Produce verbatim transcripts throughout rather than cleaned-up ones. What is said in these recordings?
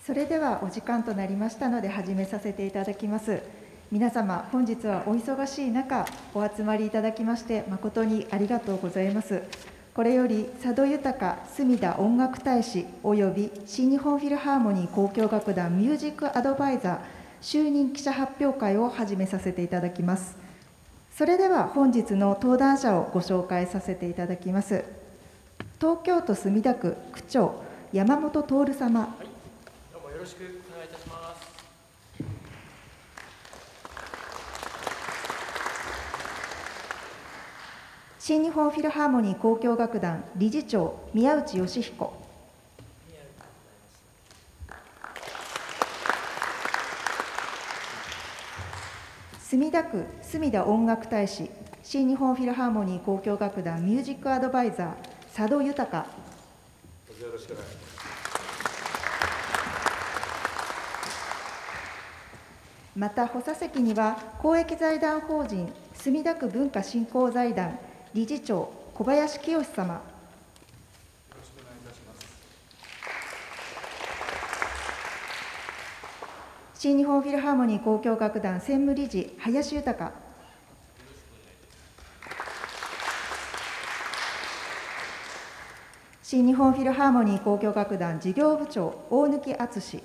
それではお時間となりましたので始めさせていただきます。皆様、本日はお忙しい中お集まりいただきまして誠にありがとうございます。これより佐渡豊隅田音楽大使および新日本フィルハーモニー交響楽団ミュージックアドバイザー就任記者発表会を始めさせていただきます。それでは本日の登壇者をご紹介させていただきます。東京都墨田区区長山本徹様、はい、 どうもよろしくお願いいたします。 新日本フィルハーモニー交響楽団理事長宮内義彦、墨田区隅田音楽大使新日本フィルハーモニー交響楽団ミュージックアドバイザー佐渡豊、 よろしくお願いします。 また補佐席には公益財団法人墨田区文化振興財団理事長小林清様、 よろしくお願いいたします。 新日本フィルハーモニー交響楽団専務理事林豊、新日本フィルハーモニー交響楽団事業部長大貫敦、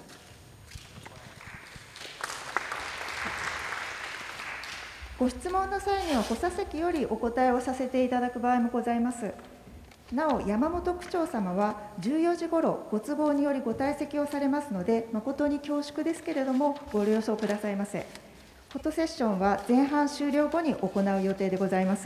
ご質問の際には補佐席よりお答えをさせていただく場合もございます。なお山本区長様はじゅうよじごろご都合によりご退席をされますので誠に恐縮ですけれどもご了承くださいませ。フォトセッションは前半終了後に行う予定でございます。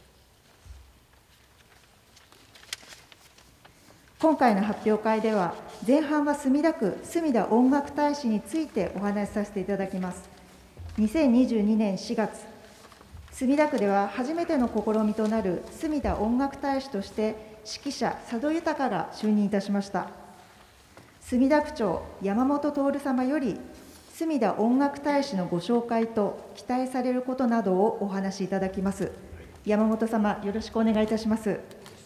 今回の発表会では前半は墨田区隅田音楽大使についてお話しさせていただきます。にせんにじゅうにねんしがつ、墨田区では初めての試みとなる隅田音楽大使として指揮者佐渡豊が就任いたしました。墨田区長山本徹様より隅田音楽大使のご紹介と期待されることなどをお話しいただきます。山本様、よろしくお願いいたします。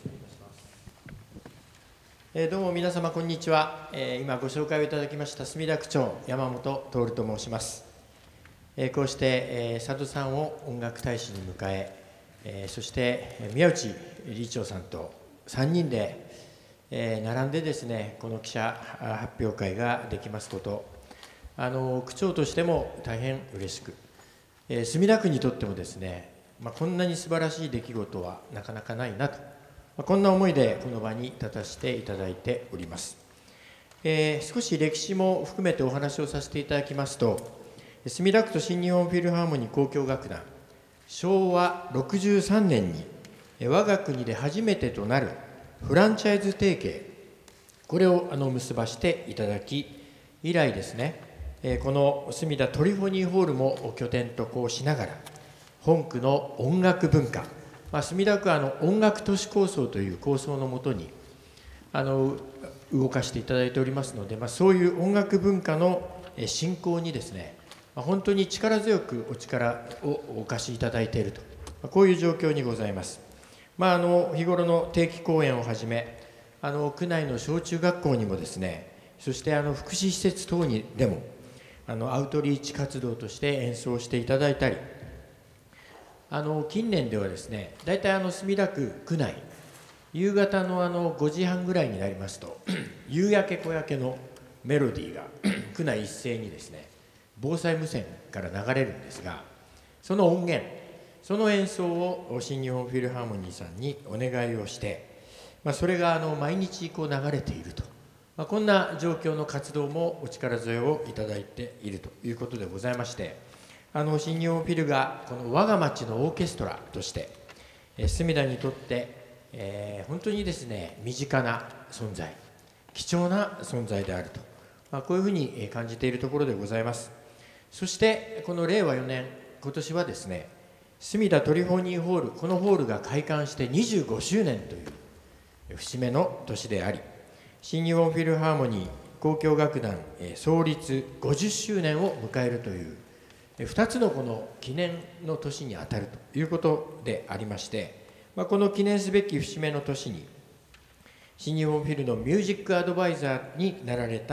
えー、どうも皆様こんにちは。えー、今ご紹介をいただきました墨田区長山本徹と申します。えー、こうして、えー、佐渡さんを音楽大使に迎ええー、そして宮内理事長さんとさんにんで、えー、並んでですねこの記者発表会ができますこと、あの区長としても大変嬉しく、えー、墨田区にとってもですね、まあ、こんなに素晴らしい出来事はなかなかないなと、まあ、こんな思いでこの場に立たせていただいております。えー、少し歴史も含めてお話をさせていただきますと、墨田区と新日本フィルハーモニー交響楽団、しょうわろくじゅうさんねんに我が国で初めてとなるフランチャイズ提携、これをあの結ばしていただき、以来ですね、この墨田トリフォニーホールも拠点とこうしながら、本区の音楽文化、まあ、墨田区はあの音楽都市構想という構想のもとにあの動かしていただいておりますので、まあ、そういう音楽文化の振興にですね、本当に力強くお力をお貸しいただいていると、こういう状況にございます。まあ、あの日頃の定期公演をはじめ、あの区内の小中学校にもですね、そしてあの福祉施設等にでもあのアウトリーチ活動として演奏していただいたり、あの近年ではですね、大体あの墨田区区内、夕方のあのごじはんぐらいになりますと、夕焼け小焼けのメロディーが区内一斉にですね、防災無線から流れるんですが、その音源、その演奏を新日本フィルハーモニーさんにお願いをして、まあ、それがあの毎日こう流れていると、まあ、こんな状況の活動もお力添えをいただいているということでございまして、あの新日本フィルがこの我が町のオーケストラとして、え墨田にとって、えー、本当にですね身近な存在、貴重な存在であると、まあ、こういうふうに感じているところでございます。そしてこのれいわよねん、今年はですね、墨田トリフォニーホール、このホールが開館してにじゅうごしゅうねんという節目の年であり、新日本フィルハーモニー交響楽団創立ごじゅっしゅうねんを迎えるというふたつのこの記念の年にあたるということでありまして、まあ、この記念すべき節目の年に新日本フィルのミュージックアドバイザーになられた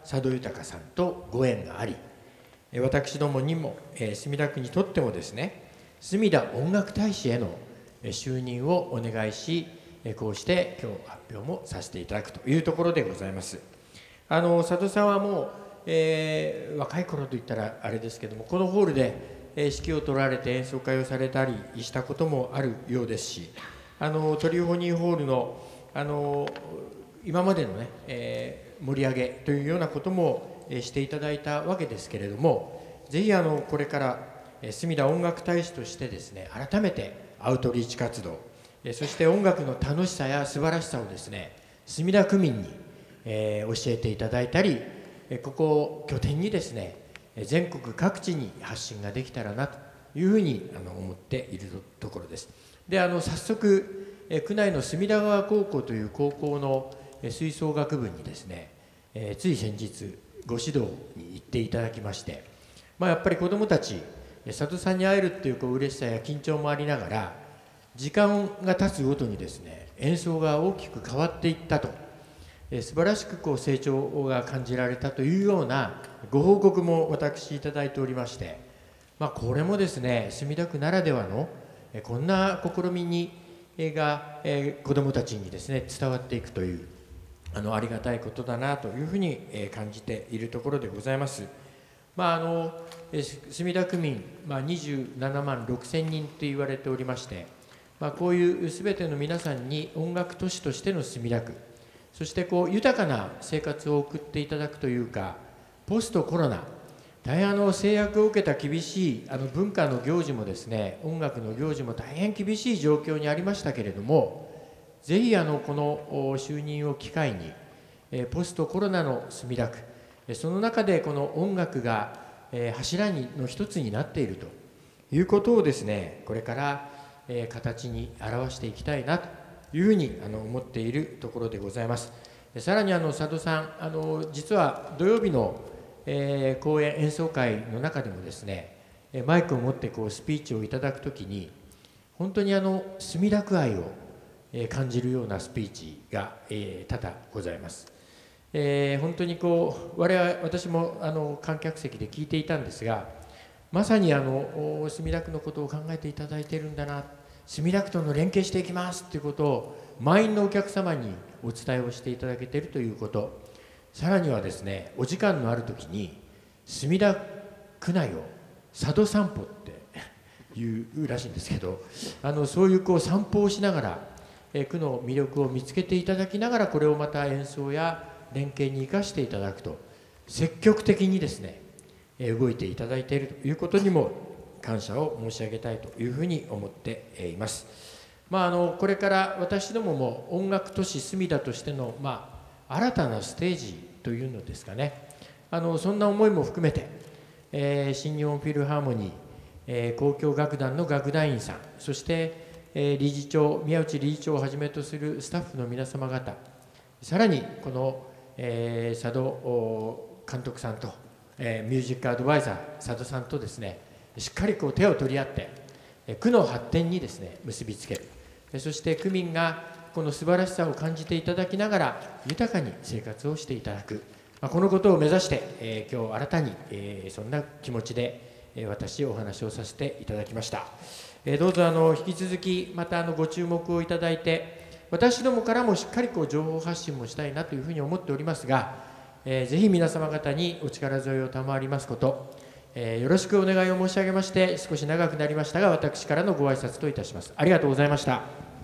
佐渡裕さんとご縁があり、私どもにも、えー、墨田区にとってもですね、墨田音楽大使への就任をお願いし、こうして今日発表もさせていただくというところでございます。あの佐渡さんはもう、えー、若い頃といったらあれですけども、このホールで、えー、指揮を取られて演奏会をされたりしたこともあるようですし、あのトリフォニーホールの、あの今までのね、えー、盛り上げというようなことも、えー、していただいたわけですけれども、ぜひあのこれから墨田音楽大使としてですね、改めてアウトリーチ活動、そして音楽の楽しさや素晴らしさをですね、墨田区民に、えー、教えていただいたり、ここを拠点にですね、全国各地に発信ができたらなというふうにあの思っているところです。で、あの早速、区内の隅田川高校という高校の吹奏楽部にですね、えー、つい先日ご指導に行っていただきまして、まあ、やっぱり子どもたち、佐渡さんに会えるっていうこう嬉しさや緊張もありながら、時間が経つごとにですね、演奏が大きく変わっていったと、えー、素晴らしくこう成長が感じられたというようなご報告も私いただいておりまして、まあ、これもですね、墨田区ならではの、えー、こんな試みに、えー、が、えー、子どもたちにですね伝わっていくというあのありがたいことだなというふうに、えー、感じているところでございます。まああのえー、墨田区民、まあ、にじゅうななまんろくせんにんと言われておりまして、まあ、こういうすべての皆さんに音楽都市としての墨田区、そしてこう豊かな生活を送っていただくというか、ポストコロナ、大変あの制約を受けた厳しいあの文化の行事もですね、音楽の行事も大変厳しい状況にありましたけれども、ぜひあのこの就任を機会に、ポストコロナの墨田区、その中でこの音楽が柱の一つになっているということをですね、これから形に表していきたいなというふうに思っているところでございます。さらにあの佐渡さん、あの実は土曜日の公演演奏会の中でもですね、マイクを持ってこうスピーチをいただくときに、本当にあの墨田区愛を感じるようなスピーチが多々ございます。えー、本当にこう我々私もあの観客席で聞いていたんですが、まさにあの墨田区のことを考えていただいているんだな、墨田区との連携していきますということを満員のお客様にお伝えをしていただけているということ、さらにはですね、お時間のある時に墨田区内を佐渡散歩っていうらしいんですけど、あのそういうこう散歩をしながら、え区の魅力を見つけていただきながら、これをまた演奏や連携に生かしていただくと、積極的にですね動いていただいているということにも感謝を申し上げたいというふうに思っています。まあ、あのこれから私どもも音楽都市墨田としての、まあ、新たなステージというのですかね、あのそんな思いも含めて、えー、新日本フィルハーモニー、えー、交響楽団の楽団員さん、そして、えー、理事長宮内理事長をはじめとするスタッフの皆様方、さらにこのえー、佐渡監督さんと、えー、ミュージックアドバイザー佐渡さんとですね、しっかりこう手を取り合って、えー、区の発展にですね結びつける、えー、そして区民がこの素晴らしさを感じていただきながら豊かに生活をしていただく、まあ、このことを目指して、えー、今日新たに、えー、そんな気持ちで、えー、私お話をさせていただきました。えー、どうぞあの引き続きまたあのご注目をいただいて、私どもからもしっかりこう情報発信もしたいなというふうに思っておりますが、えー、ぜひ皆様方にお力添えを賜りますこと、えー、よろしくお願いを申し上げまして、少し長くなりましたが私からのご挨拶といたします。ありがとうございました。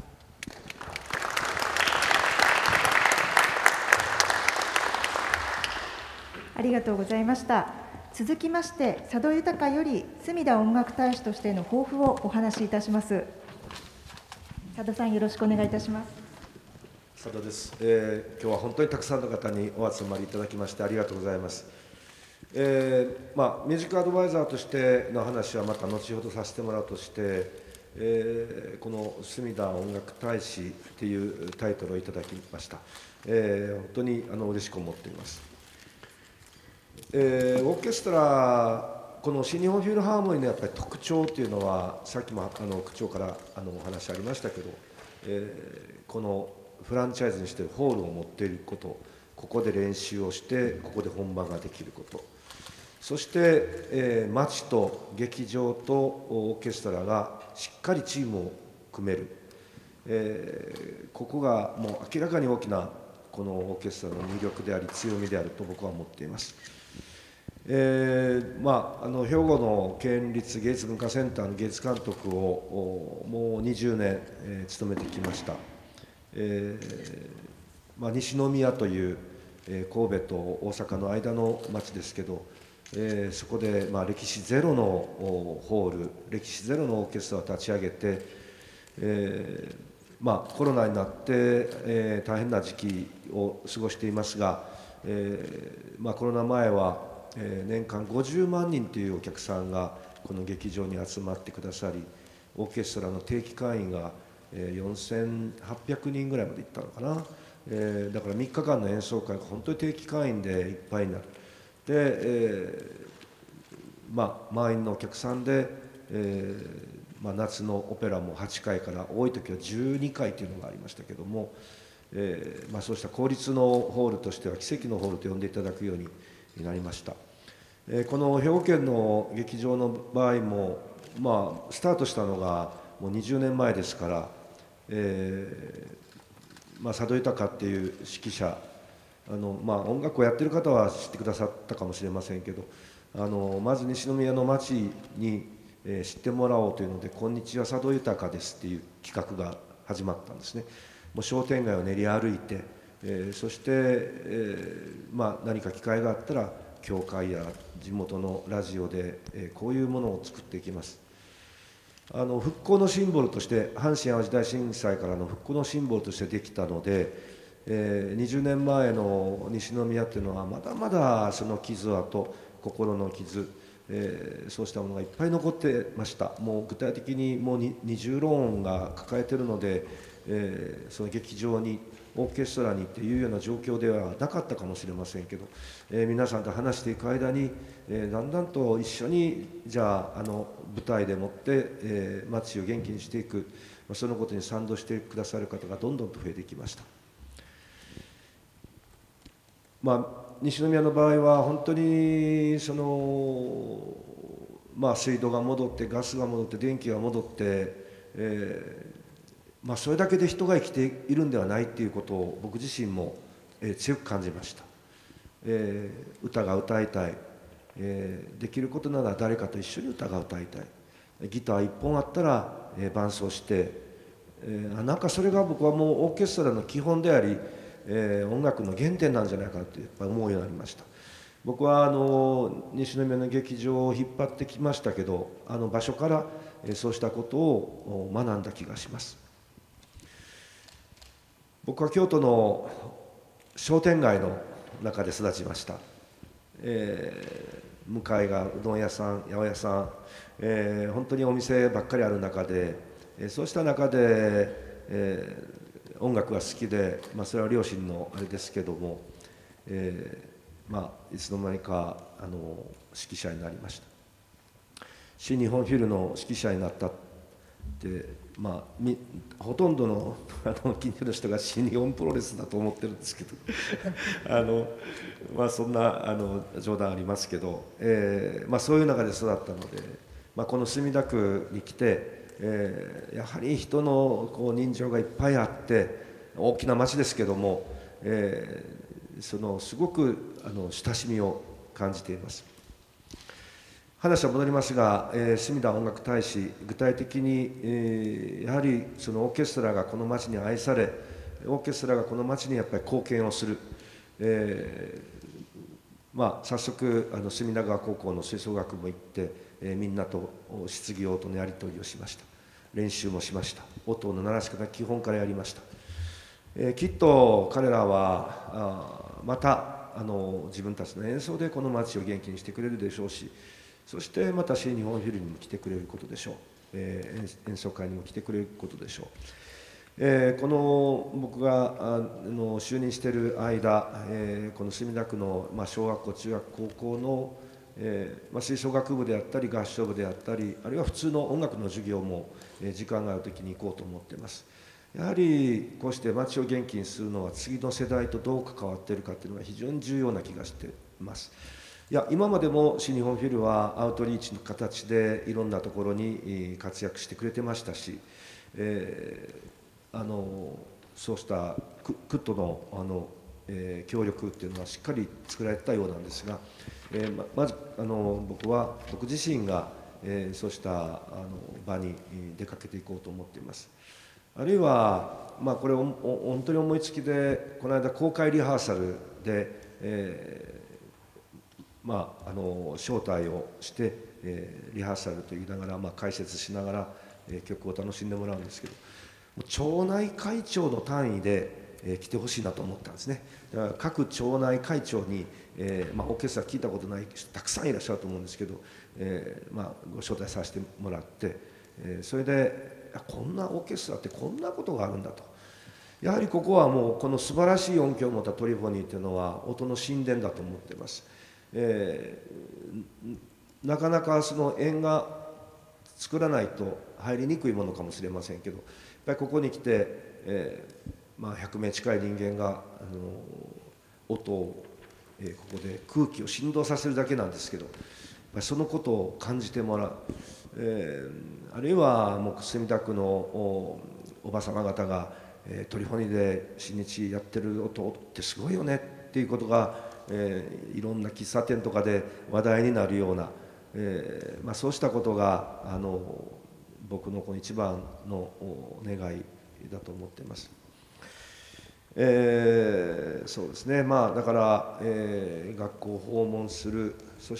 ありがとうございました。続きまして佐渡豊より墨田音楽大使としての抱負をお話しいたします。佐渡さん、よろしくお願いいたします。 佐渡です、えー、今日は本当にたくさんの方にお集まりいただきましてありがとうございます。えーまあ、ミュージックアドバイザーとしての話はまた後ほどさせてもらうとして、えー、この墨田音楽大使というタイトルをいただきました。えー、本当にあの嬉しく思っています。えー、オーケストラ、この新日本フィルハーモニーのやっぱり特徴というのは、さっきもあの区長からあのお話ありましたけど、えー、このフランチャイズにしているホールを持っていること、 ここで練習をしてここで本番ができること、そして、えー、町と劇場とオーケストラがしっかりチームを組める、えー、ここがもう明らかに大きなこのオーケストラの魅力であり強みであると僕は思っています。えーまあ、あの兵庫の県立芸術文化センターの芸術監督をもうにじゅうねん、えー、務めてきました。えーまあ、西宮という、えー、神戸と大阪の間の町ですけど、えー、そこで、まあ、歴史ゼロのホール、歴史ゼロのオーケストラを立ち上げて、えーまあ、コロナになって、えー、大変な時期を過ごしていますが、えーまあ、コロナ前は、えー、年間ごじゅうまんにんというお客さんがこの劇場に集まってくださり、オーケストラの定期会員が、えー、よんせんはっぴゃくにんぐらいまでいったのかな、えー、だからみっかかんの演奏会が本当に定期会員でいっぱいになる。で、えーまあ、満員のお客さんで、えーまあ、夏のオペラもはちかいから多い時はじゅうにかいというのがありましたけども、えーまあ、そうした公立のホールとしては奇跡のホールと呼んでいただくようになりました。えー、この兵庫県の劇場の場合も、まあ、スタートしたのがもうにじゅうねんまえですから、えーまあ、佐渡豊っていう指揮者、あの、まあ、音楽をやってる方は知ってくださったかもしれませんけど、あのまず西宮の町にえー、知ってもらおうというので「こんにちは佐渡豊です」っていう企画が始まったんですね。もう商店街を練り歩いて、えー、そして、えーまあ、何か機会があったら教会や地元のラジオで、えー、こういうものを作っていきます。あの復興のシンボルとして阪神・淡路大震災からの復興のシンボルとしてできたので、えー、にじゅうねんまえの西宮っていうのはまだまだその傷跡、心の傷、えー、そうしたものがいっぱい残ってました。もう具体的にもう二重ローンが抱えているので、えー、その劇場にオーケストラにっていうような状況ではなかったかもしれませんけど、えー、皆さんと話していく間に、えー、だんだんと一緒にじゃああの舞台でもって、えー、街を元気にしていく、そのことに賛同してくださる方がどんどんと増えてきました。まあ西宮の場合は本当にその、まあ、水道が戻ってガスが戻って電気が戻って、えーまあ、それだけで人が生きているんではないということを僕自身も、えー、強く感じました。えー、歌が歌いたい、えー、できることなら誰かと一緒に歌が歌いたい、ギターいっぽんあったら、えー、伴奏して、えー、なんかそれが僕はもうオーケストラの基本であり、えー、音楽の原点なんじゃないかとやっぱり思うようになりました。僕はあの西宮の劇場を引っ張ってきましたけど、あの場所から、えー、そうしたことを学んだ気がします。僕は京都の商店街の中で育ちました。えー、向かいがうどん屋さん、八百屋さん、えー、本当にお店ばっかりある中で、えー、そうした中で、えー音楽が好きで、まあ、それは両親のあれですけども、えーまあ、いつの間にかあの指揮者になりました。新日本フィルの指揮者になったって、まあ、みほとんどのあの近所の人が新日本プロレスだと思ってるんですけどあの、まあ、そんなあの冗談ありますけど、えーまあ、そういう中で育ったので、まあ、この墨田区に来てえー、やはり人のこう人情がいっぱいあって大きな町ですけども、えー、そのすごくあの親しみを感じています。話は戻りますが、えー、墨田音楽大使具体的に、えー、やはりそのオーケストラがこの町に愛され、オーケストラがこの町にやっぱり貢献をする、えーまあ、早速あの墨田川高校の吹奏楽部行ってえー、みんなと質疑応答のやり取りをしました。練習もしました。音の鳴らし方基本からやりました。えー、きっと彼らはあまたあの自分たちの演奏でこの街を元気にしてくれるでしょうし、そしてまた新日本フィルにも来てくれることでしょう。えー、演奏会にも来てくれることでしょう。えー、この僕があの就任している間、えー、この墨田区の、まあ、小学校中学高校のえーまあ、吹奏楽部であったり合唱部であったり、あるいは普通の音楽の授業も、えー、時間があるときに行こうと思っています。 やはりこうして町を元気にするのは次の世代とどう関わっているかというのが非常に重要な気がしています。いや今までも新日本フィルはアウトリーチの形でいろんなところに活躍してくれてましたし、えー、あのそうしたクッドのあの、えー、協力っていうのはしっかり作られたようなんですが、えー、ま, まずあの僕は僕自身が、えー、そうしたあの場に出かけていこうと思っています。あるいは、まあ、これを本当に思いつきでこの間公開リハーサルで、えーまあ、あの招待をして、えー、リハーサルと言いながら、まあ、解説しながら、えー、曲を楽しんでもらうんですけど、町内会長の単位で、えー、来てほしいなと思ったんですね。だから各町内会長に、えーまあ、オーケストラ聞いたことない人たくさんいらっしゃると思うんですけど、えーまあ、ご招待させてもらって、えー、それでこんなオーケストラってこんなことがあるんだと。やはりここはもうこの素晴らしい音響を持ったトリフォニーというのは音の神殿だと思っています。えー、なかなかその縁が作らないと入りにくいものかもしれませんけど、やっぱりここに来て、えーまあ、ひゃくめい近い人間があの音を、えー、ここで空気を振動させるだけなんですけど、やっぱりそのことを感じてもらう、えー、あるいはもう墨田区の お, おば様方が、えー、トリフォニーで新日やってる音ってすごいよねっていうことがえー、いろんな喫茶店とかで話題になるような、えーまあ、そうしたことがあの僕のこの一番の願いだと思っています。えー、そうですね、まあ、だから、えー、学校を訪問する、そして、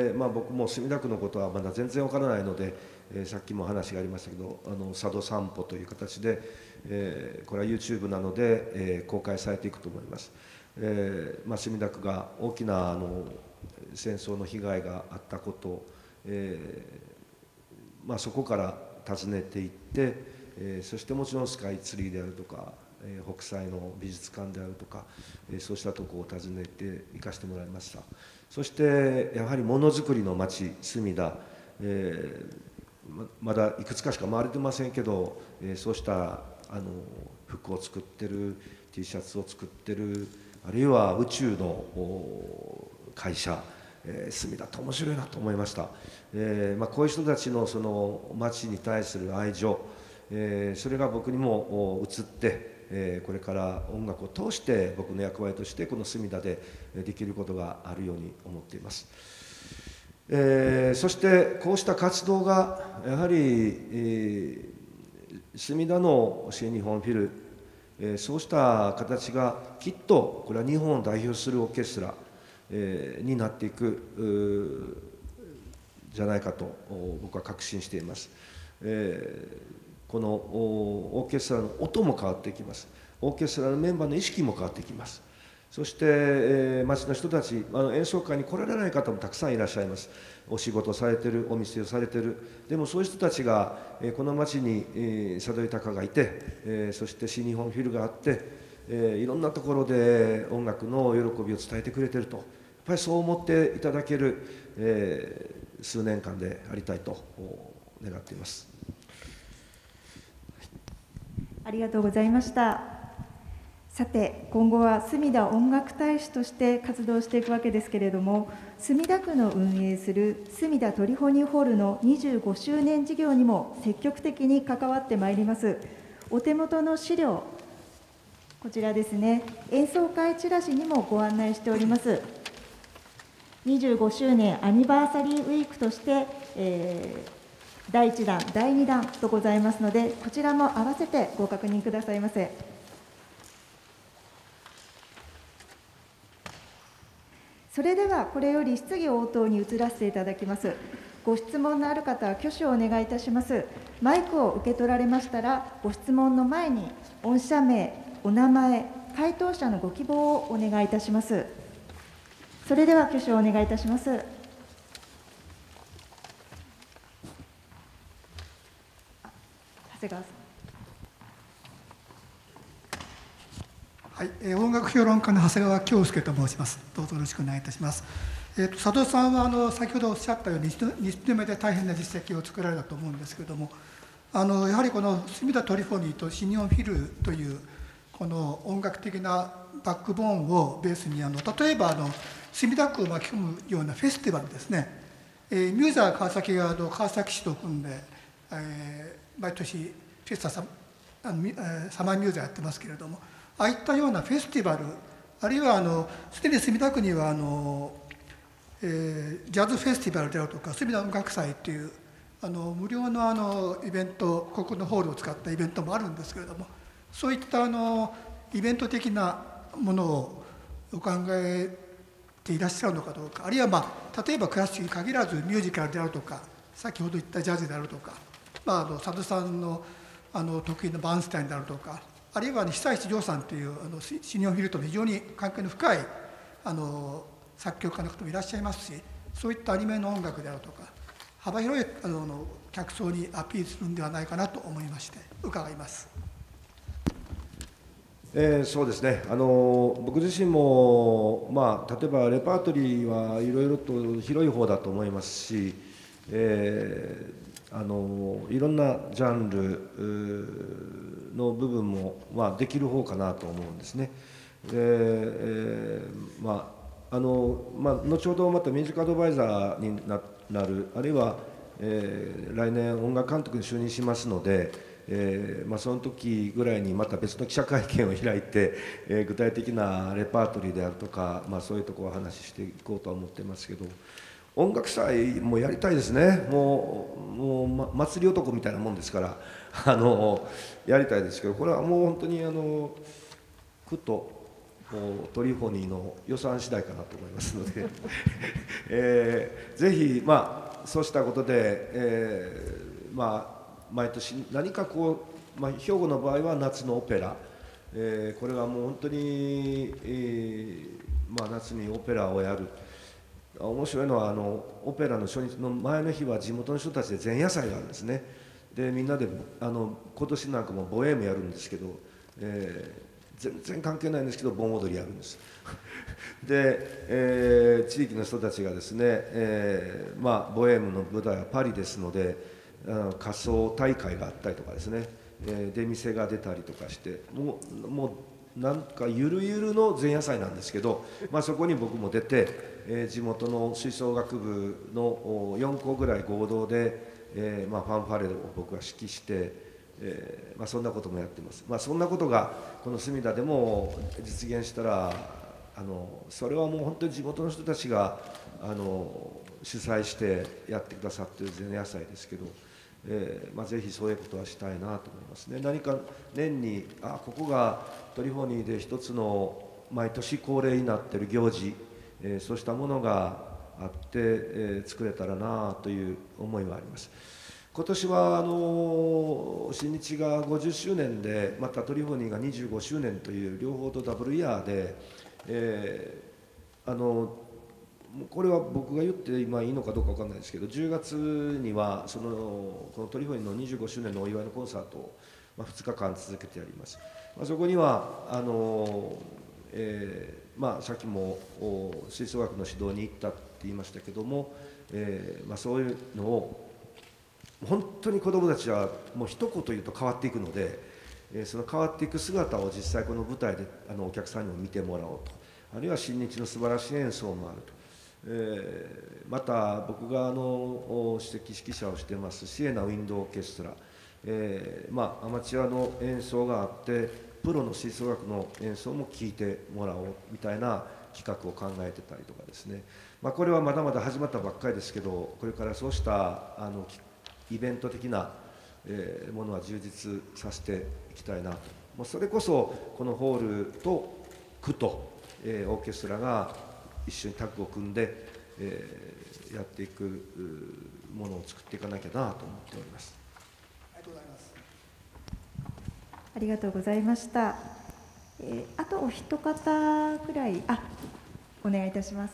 まあ、僕も墨田区のことはまだ全然わからないので、えー、さっきも話がありましたけど、あの佐渡散歩という形で、えー、これは YouTube なので、えー、公開されていくと思います。えーまあ、墨田区が大きなあの戦争の被害があったこと、えーまあ、そこから訪ねていって、えー、そしてもちろんスカイツリーであるとか、えー、北斎の美術館であるとか、えー、そうしたところを訪ねて行かせてもらいました。そしてやはりものづくりの町墨田、えー、ま, まだいくつかしか回れてませんけど、えー、そうしたあの服を作ってる T シャツを作ってる、あるいは宇宙の会社、えー、墨田って面白いなと思いました。えーまあ、こういう人たちのその町に対する愛情、えー、それが僕にも移って、えー、これから音楽を通して僕の役割としてこの墨田でできることがあるように思っています。えー、そしてこうした活動がやはり、えー、墨田の新日本フィル、えー、そうした形がきっとこれは日本を代表するオーケストラ、えー、になっていくじゃないかと僕は確信しています。えー、このオーケストラの音も変わっていきます。オーケストラのメンバーの意識も変わっていきます。そして、えー、町の人たち、あの演奏会に来られない方もたくさんいらっしゃいます。お仕事されてる、お店をされてる。でもそういう人たちが、えー、この町に、えー、佐渡豊がいて、えー、そして新日本フィルがあって、えー、いろんなところで音楽の喜びを伝えてくれてると。やっぱりそう思っていただける、えー、数年間でありたいと願っています。 ありがとうございました。さて、今後は墨田音楽大使として活動していくわけですけれども、墨田区の運営する墨田トリフォニーホールのにじゅうごしゅうねん事業にも積極的に関わってまいります。お手元の資料、こちらですね、演奏会チラシにもご案内しております。にじゅうごしゅうねんアニバーサリーウィークとして、えー、だいいちだん、だいにだんとございますので、こちらも合わせてご確認くださいませ。それではこれより質疑応答に移らせていただきます。ご質問のある方は挙手をお願いいたします。マイクを受け取られましたら、ご質問の前に御社名、お名前、回答者のご希望をお願いいたします。それでは挙手をお願いいたします。長谷川さん。 はい、えー、音楽評論家の長谷川京介と申します。どうぞよろしくお願いいたします。えーと、佐渡さんはあの先ほどおっしゃったようににひとめで大変な実績を作られたと思うんですけれども、 あのやはりこの隅田トリフォニーとシニオンフィルというこの音楽的なバックボーンをベースにあの例えばあの墨田区を巻き込むようなフェスティバルですね、えー、ミューザー川崎があの川崎市と組んで、えー、毎年フェスタサあの、えー、サマーミューザーやってますけれども、ああいったようなフェスティバル、あるいはあのすでに墨田区にはあの、えー、ジャズフェスティバルであるとか墨田音楽祭っていうあの無料のあのイベント、ここのホールを使ったイベントもあるんですけれども、そういったあのイベント的なものをお考えていらっしゃるのかどうか、あるいは、まあ、例えばクラシックに限らずミュージカルであるとか、先ほど言ったジャズであるとか、まあ、あの佐渡さんのあの得意なバーンスタインであるとか、あるいは、ね、久石譲さんというあのシニオンフィルとの非常に関係の深いあの作曲家の方もいらっしゃいますし、そういったアニメの音楽であるとか、幅広いあの客層にアピールするんではないかなと思いまして伺います。 えー、そうですね、あの僕自身も、まあ、例えばレパートリーはいろいろと広い方だと思いますし、えー、あのいろんなジャンルの部分も、まあ、できる方かなと思うんですね。で、えーまああのまあ、後ほどまたミュージックアドバイザーにななる、あるいは、えー、来年音楽監督に就任しますので、えーまあ、その時ぐらいにまた別の記者会見を開いて、えー、具体的なレパートリーであるとか、まあ、そういうところをお話ししていこうとは思ってますけど、音楽祭もやりたいですね。もう、もう、ま、祭り男みたいなもんですからあのやりたいですけど、これはもう本当にあの区とトリフォニーの予算次第かなと思いますので、えー、ぜひ、まあ、そうしたことで、えーまあ毎年何かこう、まあ、兵庫の場合は夏のオペラ、えー、これはもう本当に、えーまあ、夏にオペラをやる。面白いのはあのオペラの初日の前の日は地元の人たちで前夜祭があるんですね。でみんなであの今年なんかもボエームやるんですけど、えー、全然関係ないんですけど盆踊りやるんですで、えー、地域の人たちがですね、えーまあ、ボエームの舞台はパリですので仮装大会があったりとかですね、えー、出店が出たりとかして、もう、もうなんかゆるゆるの前夜祭なんですけど、まあ、そこに僕も出て、えー、地元の吹奏楽部のよん校ぐらい合同で、えーまあ、ファンファレを僕は指揮して、えーまあ、そんなこともやってます。まあ、そんなことがこの墨田でも実現したら、あのそれはもう本当に地元の人たちがあの主催してやってくださっている前夜祭ですけど、えーまあ、ぜひそういうことはしたいなと思いますね。何か年にあここがトリフォニーで一つの毎年恒例になっている行事、えー、そうしたものがあって、えー、作れたらなという思いはあります。今年はあの新日がごじゅっしゅうねんでまたトリフォニーがにじゅうごしゅうねんという両方とダブルイヤーで、えー、あのこれは僕が言って今いいのかどうか分かんないですけど、じゅうがつにはそのこのトリフォニーのにじゅうごしゅうねんのお祝いのコンサートを、まあ、ふつかかん続けてやります。まあ、そこにはあの、えーまあ、さっきも吹奏楽の指導に行ったって言いましたけども、えーまあ、そういうのを本当に子どもたちはもう一言言うと変わっていくので、えー、その変わっていく姿を実際この舞台であのお客さんにも見てもらおうと、あるいは新日の素晴らしい演奏もあると。えー、また僕があの首席指揮者をしてますシエナウィンドオーケストラ、えーまあ、アマチュアの演奏があってプロの吹奏楽の演奏も聴いてもらおうみたいな企画を考えてたりとかですね、まあ、これはまだまだ始まったばっかりですけど、これからそうしたあのイベント的な、えー、ものは充実させていきたいなと。まあ、それこそこのホールと区と、えー、オーケストラが一緒にタッグを組んで、えー、やっていくものを作っていかなきゃなと思っております。 ありがとうございます。 ありがとうございました。えー、あとお一方くらい、あ、お願いいたします。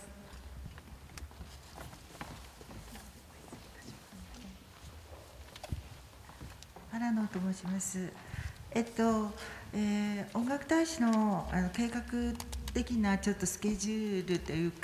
原野と申します。えっと、えー、音楽大使のあの計画的なちょっとスケジュールというか、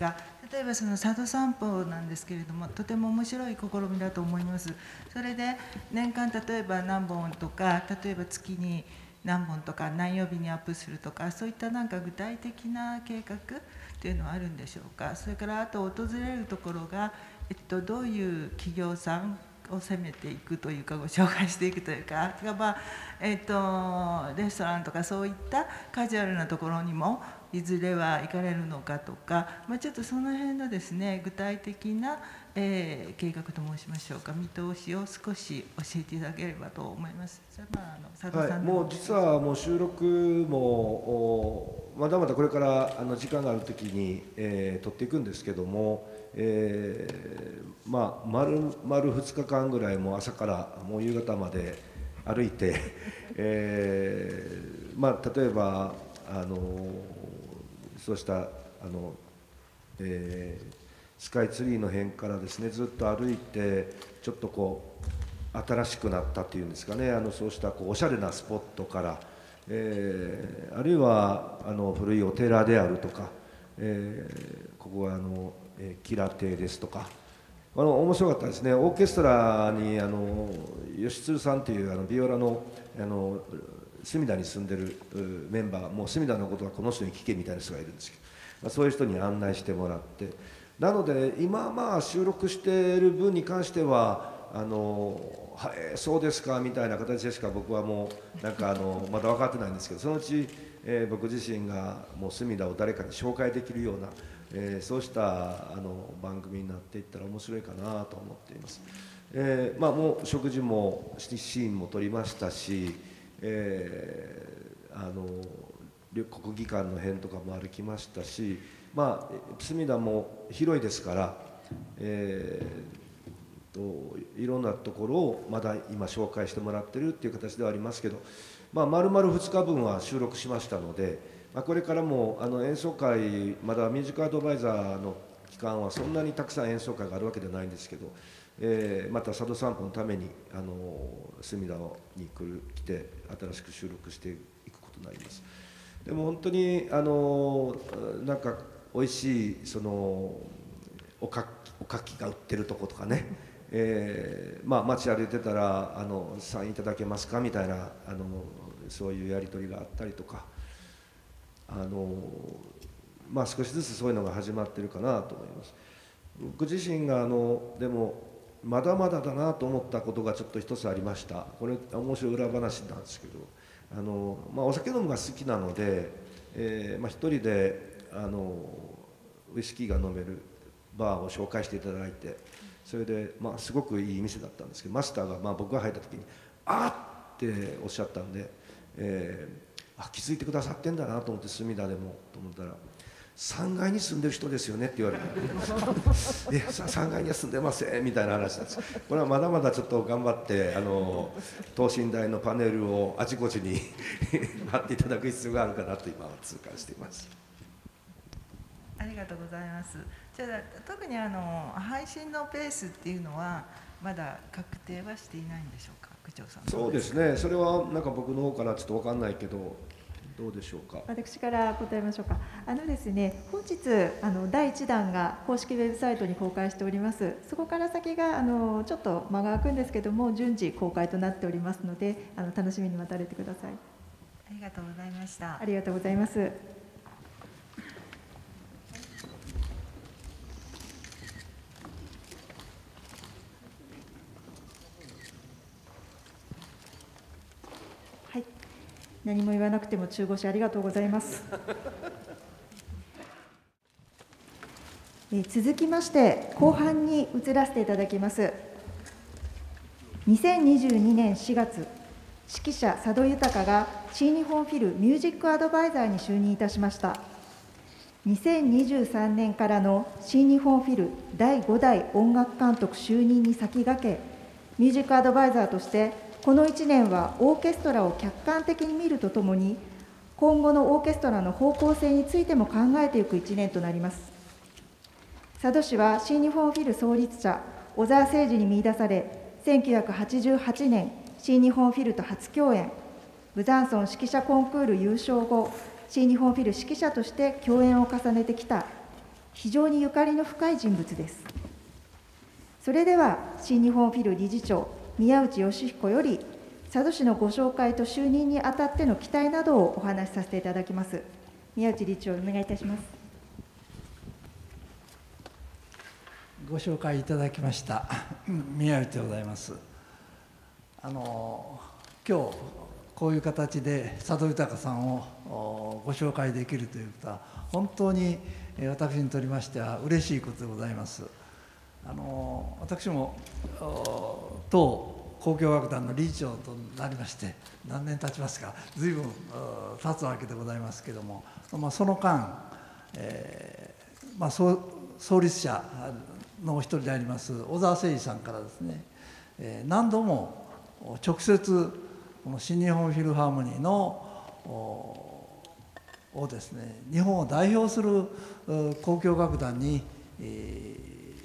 例えばその佐渡散歩なんですけれども、とても面白い試みだと思います。それで年間例えば何本とか、例えば月に何本とか何曜日にアップするとか、そういったなんか具体的な計画っていうのはあるんでしょうか。それからあと訪れるところが、えっと、どういう企業さんを攻めていくというか、ご紹介していくというか、まあえっと、レストランとかそういったカジュアルなところにもいずれは行かれるのかとか、まあ、ちょっとその辺のですね、具体的な、えー、計画と申しましょうか、見通しを少し教えていただければと思います。それまああの佐藤さん、 はい、もう実はもう収録もまだまだこれからあの時間があるときに、えー、撮っていくんですけども、えー、まあ丸丸ふつかかんぐらいもう朝からもう夕方まで歩いて、えー、まあ例えばあのそうしたあの、えー、スカイツリーの辺からですねずっと歩いてちょっとこう新しくなったっていうんですかね、あのそうしたこうおしゃれなスポットから、えー、あるいはあの古いお寺であるとか、えー、ここはあの、えー、キラ亭ですとか、あの面白かったですね。オーケストラにあの吉鶴さんというあのビオラのあの隅田に住んでるメンバー、もう隅田のことはこの人に聞けみたいな人がいるんですけど、まあ、そういう人に案内してもらって、なので今まあ収録している分に関してはあのはい、そうですかみたいな形でしか僕はもうなんかあのまだ分かってないんですけど、そのうち、えー、僕自身がもう隅田を誰かに紹介できるような、えー、そうしたあの番組になっていったら面白いかなと思っています。えーまあ、もう食事もシーンも撮りましたし、えー、あの国技館の辺とかも歩きましたし、まあ、隅田も広いですから、えー、といろんなところをまだ今紹介してもらってるっていう形ではありますけど、まあ、丸々ふつかぶんは収録しましたので、まあ、これからもあの演奏会、まだミュージックアドバイザーの期間はそんなにたくさん演奏会があるわけではないんですけど、えー、また佐渡散歩のためにあの隅田に来る来て新しく収録していくことになります。でも本当にあのなんか美味しいそのおかおかきが売ってるとことかね、えー、まあ街歩いてたらあのサインいただけますかみたいなあのそういうやり取りがあったりとか、あのまあ少しずつそういうのが始まってるかなと思います。僕自身があのでもまだまだだなと思ったことがちょっと一つありました。これ面白い裏話なんですけど、あの、まあ、お酒飲むのが好きなので、えーまあ、一人であのウイスキーが飲めるバーを紹介していただいて、それで、まあ、すごくいい店だったんですけど、マスターが、まあ、僕が入った時に「あっ!」っておっしゃったんで、えー、あ気づいてくださってんだなと思って、隅田でもと思ったら「さんがいに住んでる人ですよね」って言われて「いやさんがいには住んでません」みたいな話なんです。これはまだまだちょっと頑張ってあの等身大のパネルをあちこちに貼っていただく必要があるかなと今は痛感しています。 ありがとうございます。じゃあ特にあの配信のペースっていうのはまだ確定はしていないんでしょうか、区長さん。 そうですね。それはなんか僕の方からちょっと分かんないけど。どうでしょうか。 私から答えましょうか。あのですね、本日あのだいいちだんが公式ウェブサイトに公開しております。そこから先があのちょっと間が空くんですけども、順次公開となっておりますので、あの楽しみに待たれてください。 ありがとうございました。 ありがとうございます。何も言わなくても中腰ありがとうございます。え続きまして後半に移らせていただきます。にせんにじゅうにねんしがつ、指揮者佐渡裕が新日本フィルミュージックアドバイザーに就任いたしました。にせんにじゅうさんねんからの新日本フィルだいごだい音楽監督就任に先駆け、ミュージックアドバイザーとしてこのいちねんはオーケストラを客観的に見るとともに、今後のオーケストラの方向性についても考えていくいちねんとなります。佐渡市は新日本フィル創立者小沢誠二に見出され、せんきゅうひゃくはちじゅうはちねん新日本フィルと初共演、ブザンソン指揮者コンクール優勝後、新日本フィル指揮者として共演を重ねてきた非常にゆかりの深い人物です。それでは新日本フィル理事長宮内義彦より佐渡市のご紹介と就任にあたっての期待などをお話しさせていただきます。宮内理事長、お願いいたします。 ご紹介いただきました宮内でございます。あの今日こういう形で佐渡豊さんをご紹介できるということは本当に私にとりましては嬉しいことでございます。あの私も当交響楽団の理事長となりまして何年経ちますか、随分経つわけでございますけれども、まあ、その間、えーまあ、創, 創立者のお一人であります小沢誠二さんからですね、えー、何度も直接この新日本フィルハーモニーのをですね、日本を代表する交響楽団に、えー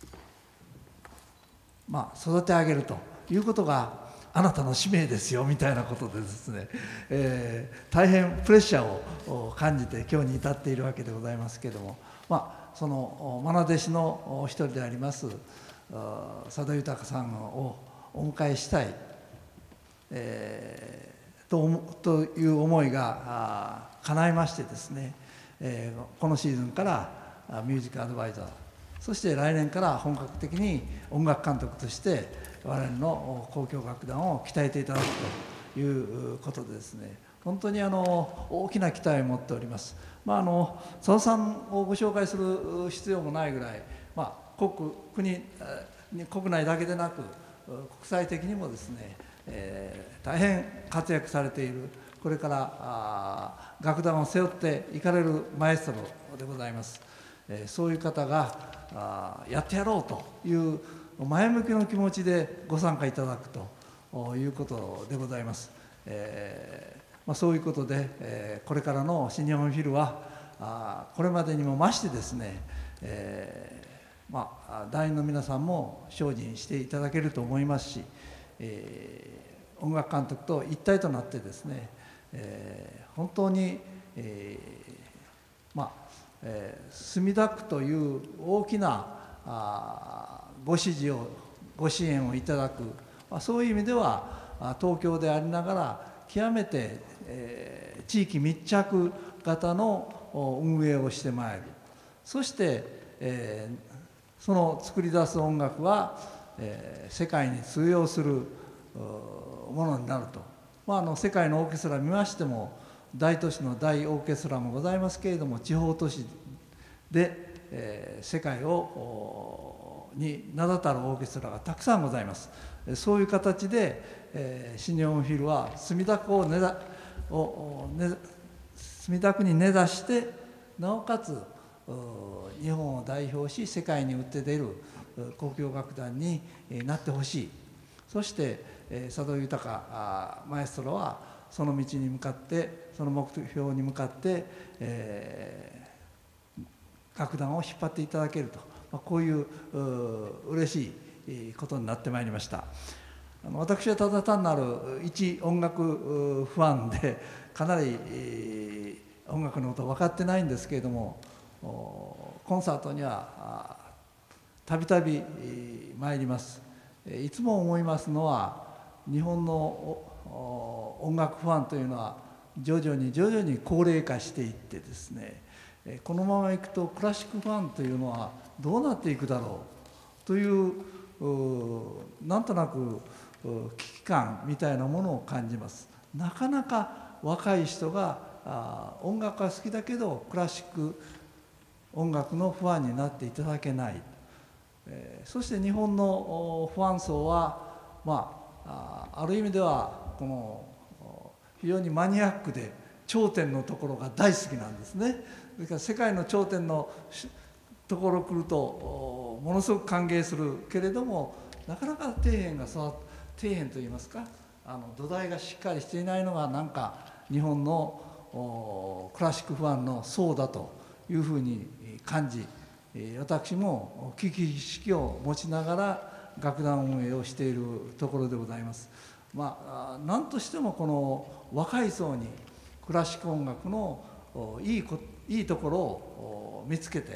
まあ、育て上げるということがあなたの使命ですよみたいなことでですね、えー、大変プレッシャーを感じて今日に至っているわけでございますけれども、まあ、その愛弟子の一人であります佐渡豊さんをお迎えしたい、えー、と, という思いが叶いましてですね、えー、このシーズンからミュージックアドバイザー、そして来年から本格的に音楽監督として我々の交響楽団を鍛えていただくということでですね、本当にあの大きな期待を持っております。まあ、あの佐渡さんをご紹介する必要もないぐらい、まあ、国, 国, 国内だけでなく国際的にもですね、えー、大変活躍されている、これからあ楽団を背負っていかれるマエストロでございます。えー、そういう方があやってやろうという前向きの気持ちでご参加いただくということでございます。えーまあ、そういうことで、えー、これからの新日本フィルはあこれまでにも増してですね、えーまあ、団員の皆さんも精進していただけると思いますし、えー、音楽監督と一体となってですね、えー、本当に、えーまあえー、墨田区という大きなあご支持をご支援をいただく、まあ、そういう意味では東京でありながら極めて、えー、地域密着型の運営をしてまいる。そして、えー、その作り出す音楽は、えー、世界に通用するものになると。まあ、あの世界のオーケストラ見ましても大都市の大オーケストラもございますけれども、地方都市で、えー、世界をに名だたるオーケストラがたくさんございます。そういう形で、えー、新日本フィルは墨田区を根だを、ね、墨田区に根ざしてなおかつ日本を代表し世界に打って出る交響楽団になってほしい。そして、えー、佐渡豊マエストロはその道に向かってその目標に向かって、えー、楽団を引っ張っていただけると、まあ、こういう嬉しいことになってまいりました。あの私はただ単なる一音楽ファンでかなり、えー、音楽のこと分かってないんですけれども、コンサートにはたびたび参ります。いつも思いますのは、日本の音楽ファンというのは徐々に徐々に高齢化していってですね、このままいくとクラシックファンというのはどうなっていくだろうというなんとなく危機感みたいなものを感じます。なかなか若い人が音楽が好きだけどクラシック音楽のファンになっていただけない。そして日本のファン層は、まあ、ある意味ではこの非常にマニアックで頂点のところが大好きなんですね。ですから世界の頂点のところ来るとものすごく歓迎するけれども、なかなか底辺が底辺といいますか、あの土台がしっかりしていないのがなんか日本のクラシックファンの層だというふうに感じ、私も危機意識を持ちながら楽団運営をしているところでございます。まあ、何としてもこの若い層にクラシック音楽のいいこいいところを見つけて、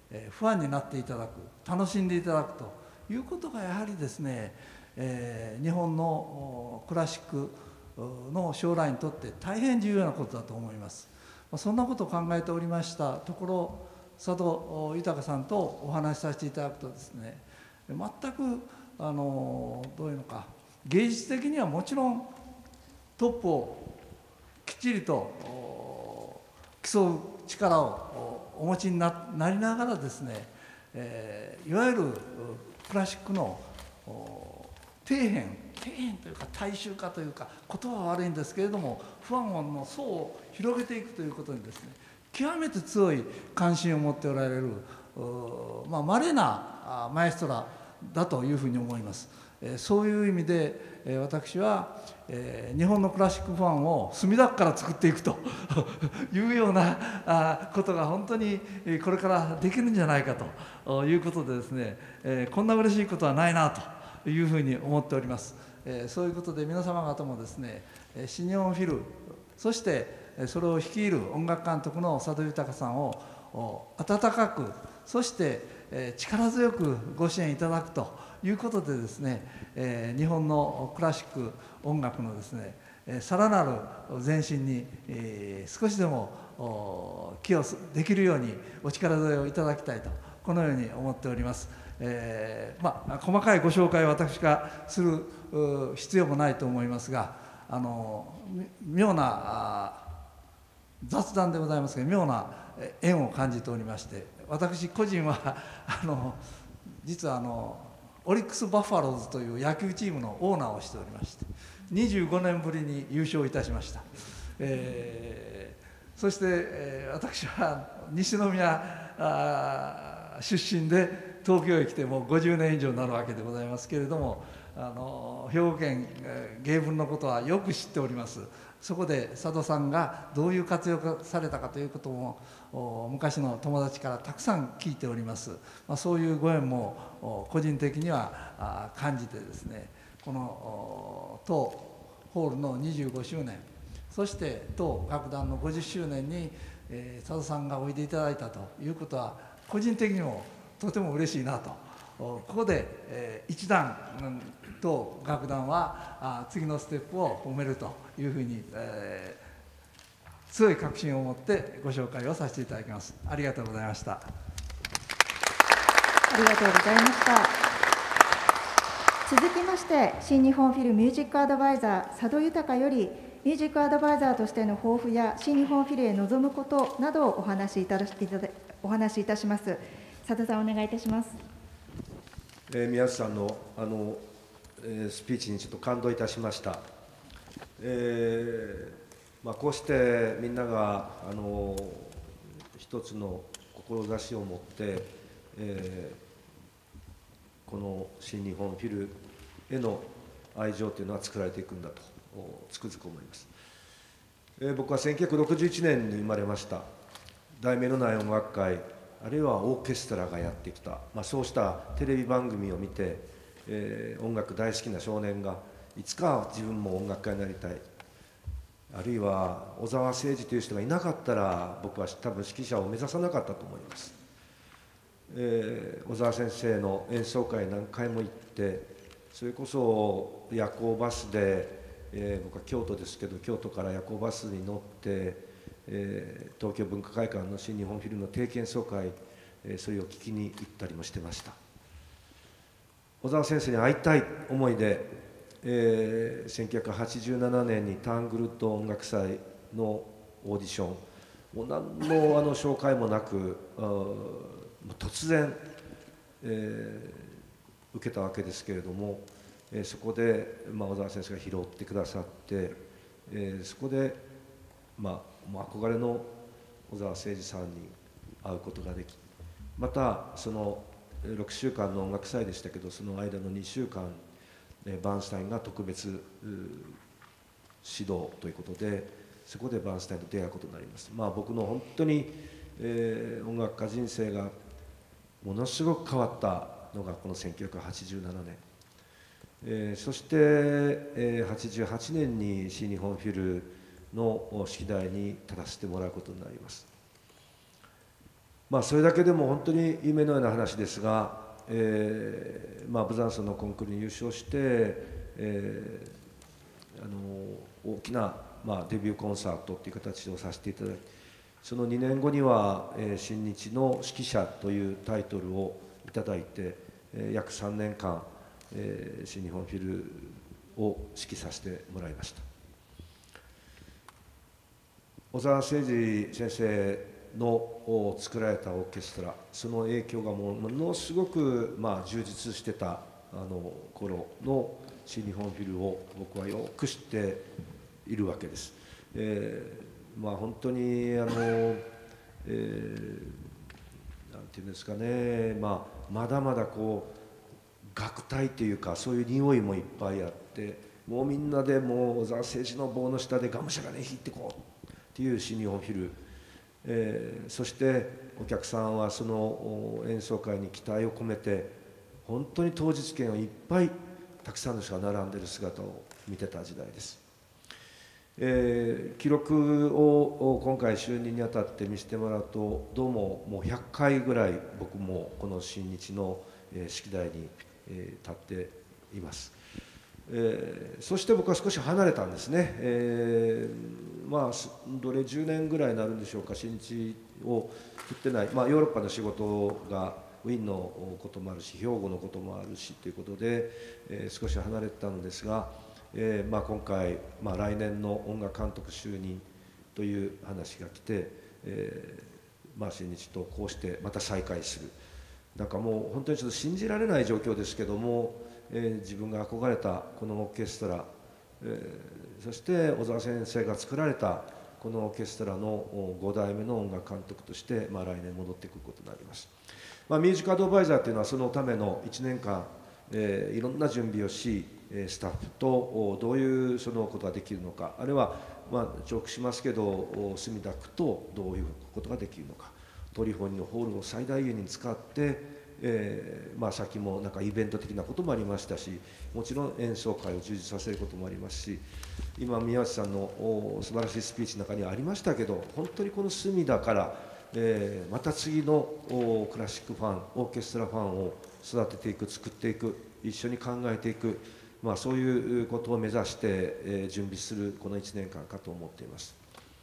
えー、ファンになっていただく、楽しんでいただくということがやはりですね、えー、日本のクラシックの将来にとって大変重要なことだと思います。そんなことを考えておりましたところ、佐渡豊さんとお話しさせていただくとですね、全くあのどういうのか、芸術的にはもちろんトップをきっちりと競う力をお持ちに な, なりながらですね、えー、いわゆるクラシックの底辺底辺というか大衆化というか、言葉は悪いんですけれども、ファンの層を広げていくということにですね、極めて強い関心を持っておられる、まあ、稀なマエストラだというふうに思います。そういう意味で私は日本のクラシックファンを墨田区から作っていくというようなことが本当にこれからできるんじゃないかということでですね、こんな嬉しいことはないなというふうに思っております。そういうことで皆様方もですね、新日本フィル、そしてそれを率いる音楽監督の佐渡豊さんを温かく、そして力強くご支援いただくということでですね、日本のクラシック音楽のですね、さらなる前進に少しでも寄与できるようにお力添えをいただきたいと、このように思っております。えーまあ、細かいご紹介を私がする必要もないと思いますが、あの妙な雑談でございますが、妙な縁を感じておりまして、私個人はあの実はあのオリックス・バファローズという野球チームのオーナーをしておりまして、にじゅうごねんぶりに優勝いたしました。えー、そして、えー、私は西宮出身で東京へ来てもうごじゅうねん以上になるわけでございますけれども、あの兵庫県芸文のことはよく知っております。そこで佐渡さんがどういう活用されたかということも昔の友達からたくさん聞いております。まあ、そういうご縁も個人的には感じてですね、この当ホールのにじゅうごしゅうねん、そして当楽団のごじゅっしゅうねんに佐渡さんがおいでいただいたということは個人的にもとても嬉しいなと。ここで、えー、一段、うん、と楽団はあ次のステップを踏めるというふうに、えー、強い確信を持ってご紹介をさせていただきます。ありがとうございました。 ありがとうございました。続きまして、新日本フィルミュージックアドバイザー佐渡豊よりミュージックアドバイザーとしての抱負や新日本フィルへ臨むことなどをお話しいただお話しいたします。佐渡さん、お願いいたします。 えー、宮津さんのあの、えー、スピーチにちょっと感動いたしました。えーまあ、こうしてみんながあの一つの志を持って、えー、この新日本フィルへの愛情というのは作られていくんだとつくづく思います。えー、僕はせんきゅうひゃくろくじゅういちねんに生まれました。題名のない音楽会、あるいはオーケストラがやってきた、まあ、そうしたテレビ番組を見て、えー、音楽大好きな少年がいつか自分も音楽家になりたい、あるいは小沢誠二という人がいなかったら僕は多分指揮者を目指さなかったと思います。えー、小沢先生の演奏会何回も行って、それこそ夜行バスで、えー、僕は京都ですけど京都から夜行バスに乗ってえー、東京文化会館の新日本フィルの定期演奏会、えー、それを聞きに行ったりもしてました。小沢先生に会いたい思いで、えー、せんきゅうひゃくはちじゅうななねんにタングルッド音楽祭のオーディション、もう何のあの紹介もなく突然、えー、受けたわけですけれども、えー、そこで、まあ、小沢先生が拾ってくださって、えー、そこでまあもう憧れの小沢誠二さんに会うことができ、またそのろくしゅうかんの音楽祭でしたけど、その間のにしゅうかんバーンスタインが特別指導ということで、そこでバーンスタインと出会うことになります。まあ、僕の本当に、えー、音楽家人生がものすごく変わったのがこのせんきゅうひゃくはちじゅうななねん、えー、そして、えー、はちじゅうはちねんに新日本フィルの指揮台に立たせてもらうことになります。 まあそれだけでも本当に夢のような話ですが、えーまあ、ブザンソンのコンクールに優勝して、えー、あの大きな、まあ、デビューコンサートという形をさせていただき、そのにねんごには、えー、新日の指揮者というタイトルをいただいて、えー、約さんねんかん、えー、新日本フィルを指揮させてもらいました。小澤征爾先生の作られたオーケストラ、その影響がものすごく、まあ、充実してたあの頃の新日本フィルを僕はよく知っているわけです。えー、まあ本当にあの、えー、なんていうんですかね、まあ、まだまだこう楽隊というかそういう匂いもいっぱいあって、もうみんなでもう小澤征爾の棒の下でがむしゃらに弾いてこうっていう新日本フィル。えー、そしてお客さんはその演奏会に期待を込めて本当に当日券をいっぱいたくさんの人が並んでいる姿を見てた時代です。えー、記録を今回就任にあたって見せてもらうと、どうももうひゃっかいぐらい僕もこの新日の式台に立っています。えー、そして僕は少し離れたんですね。えー、まあどれじゅうねんぐらいになるんでしょうか、新日を振ってない、まあ、ヨーロッパの仕事がウィーンのこともあるし兵庫のこともあるしということで、えー、少し離れてたのですが、えーまあ、今回、まあ、来年の音楽監督就任という話が来て、えーまあ、新日とこうしてまた再会する。なんかもう本当にちょっと信じられない状況ですけども、えー、自分が憧れたこのオーケストラ、えー、そして小澤先生が作られたこのオーケストラのごだいめの音楽監督として、まあ、来年戻ってくることになります。まあ、ミュージックアドバイザーというのはそのためのいちねんかん、えー、いろんな準備をし、スタッフとどういうそのことができるのか、あるいはまあ重複しますけど墨田区とどういうことができるのか、トリフォニーのホールを最大限に使って、えーまあ、さっきもなんかイベント的なこともありましたし、もちろん演奏会を充実させることもありますし、今宮内さんの素晴らしいスピーチの中にはありましたけど、本当にこの隅田から、えー、また次のクラシックファン、オーケストラファンを育てていく、作っていく、一緒に考えていく、まあ、そういうことを目指して、えー、準備するこのいちねんかんかと思っています。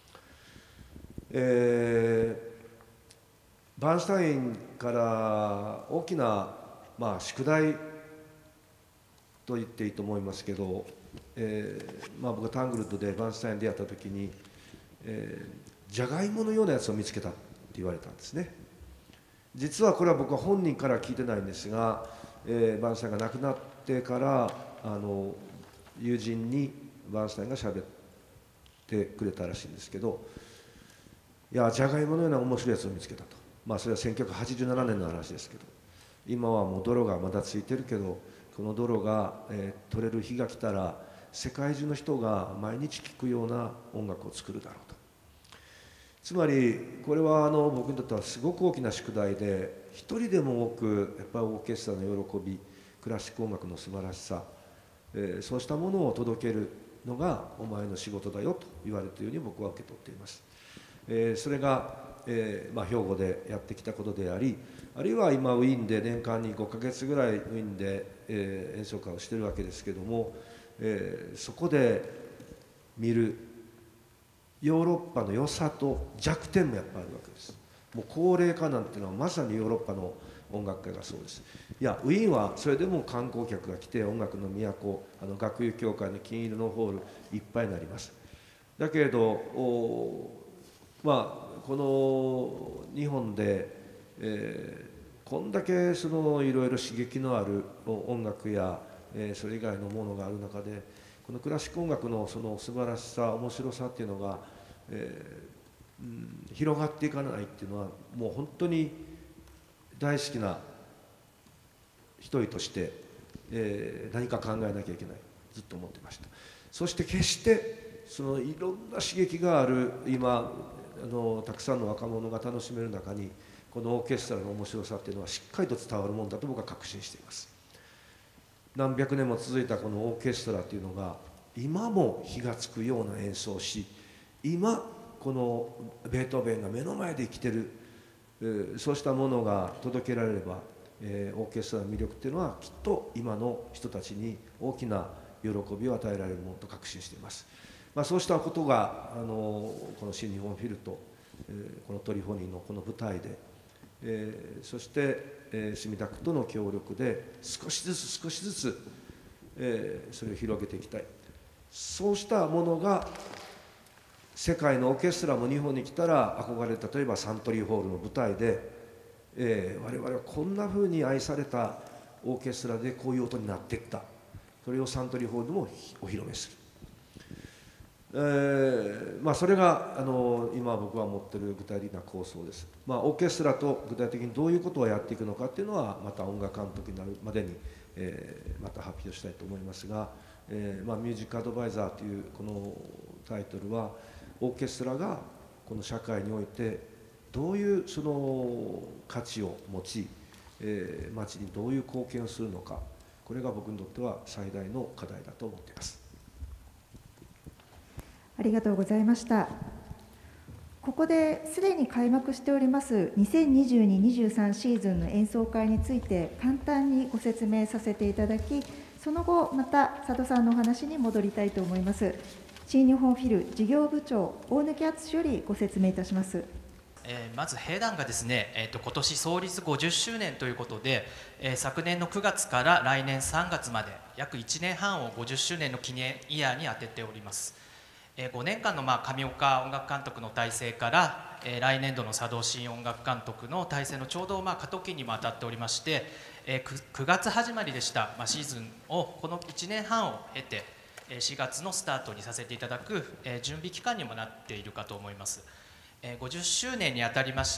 えーバーンシュタインから大きな、まあ、宿題と言っていいと思いますけど、えーまあ、僕がタングルドでバーンシュタインに出会った時に、えー、じゃがいものようなやつを見つけたって言われたんですね。実はこれは僕は本人から聞いてないんですが、えー、バーンシュタインが亡くなってからあの友人にバーンシュタインがしゃべってくれたらしいんですけど、いやじゃがいものような面白いやつを見つけたと。まあそれはせんきゅうひゃくはちじゅうななねんの話ですけど、今はもう泥がまだついてるけど、この泥が、えー、取れる日が来たら世界中の人が毎日聴くような音楽を作るだろうと。つまりこれはあの僕にとってはすごく大きな宿題で、一人でも多くやっぱりオーケストラの喜び、クラシック音楽の素晴らしさ、えー、そうしたものを届けるのがお前の仕事だよと言われているように僕は受け取っています。えー、それがえーまあ、兵庫でやってきたことであり、あるいは今ウィーンで年間にごかげつぐらいウィーンで、えー、演奏会をしているわけですけども、えー、そこで見るヨーロッパの良さと弱点もやっぱりあるわけです。もう高齢化なんていうのはまさにヨーロッパの音楽界がそうです。いやウィーンはそれでも観光客が来て音楽の都、あの学友協会の金色のホールいっぱいになります。だけれどおまあこの日本で、えー、こんだけそのいろいろ刺激のある音楽や、えー、それ以外のものがある中で、このクラシック音楽のその素晴らしさ、面白さっていうのが、えーうん、広がっていかないっていうのはもう本当に大好きな一人として、えー、何か考えなきゃいけない、ずっと思ってました。そして決してそのいろんな刺激がある今あのたくさんの若者が楽しめる中に、このオーケストラの面白さっていうのはしっかりと伝わるものだと僕は確信しています。何百年も続いたこのオーケストラっていうのが今も火がつくような演奏をし、今このベートーベンが目の前で生きてるえー、そうしたものが届けられれば、えー、オーケストラの魅力っていうのはきっと今の人たちに大きな喜びを与えられるものと確信しています。まあ、そうしたことがあのこの新日本フィルと、えー、このトリフォニーのこの舞台で、えー、そして、えー、墨田区との協力で少しずつ少しずつ、えー、それを広げていきたい。そうしたものが世界のオーケストラも日本に来たら憧れる、例えばサントリーホールの舞台で、えー、我々はこんなふうに愛されたオーケストラでこういう音になっていった、それをサントリーホールでもお披露目する。えーまあ、それがあの今僕は持っている具体的な構想です。まあ、オーケストラと具体的にどういうことをやっていくのかっていうのはまた音楽監督になるまでに、えー、また発表したいと思いますが、えーまあ、ミュージックアドバイザーというこのタイトルはオーケストラがこの社会においてどういうその価値を持ち、えー、町にどういう貢献をするのか、これが僕にとっては最大の課題だと思っています。 ありがとうございました。ここですでに開幕しておりますにせんにじゅうに、にじゅうさんシーズンの演奏会について簡単にご説明させていただき、その後また佐渡さんのお話に戻りたいと思います。新日本フィル事業部長大貫敦よりご説明いたします。 えー、まず兵団がですね、えー、と今年創立ごじゅっしゅうねんということで、えー、昨年のくがつから来年さんがつまで約いちねんはんをごじゅっしゅうねんの記念イヤーに当てております。えー、ごねんかんのまあ上岡音楽監督の体制から、えー、来年度の佐渡新音楽監督の体制のちょうどまあ過渡期にも当たっておりまして、えー、くがつ始まりでした、まあ、シーズンをこのいちねんはんを経てしがつのスタートにさせていただく、えー、準備期間にもなっているかと思います。えー、ごじゅっしゅうねんにあたりまして、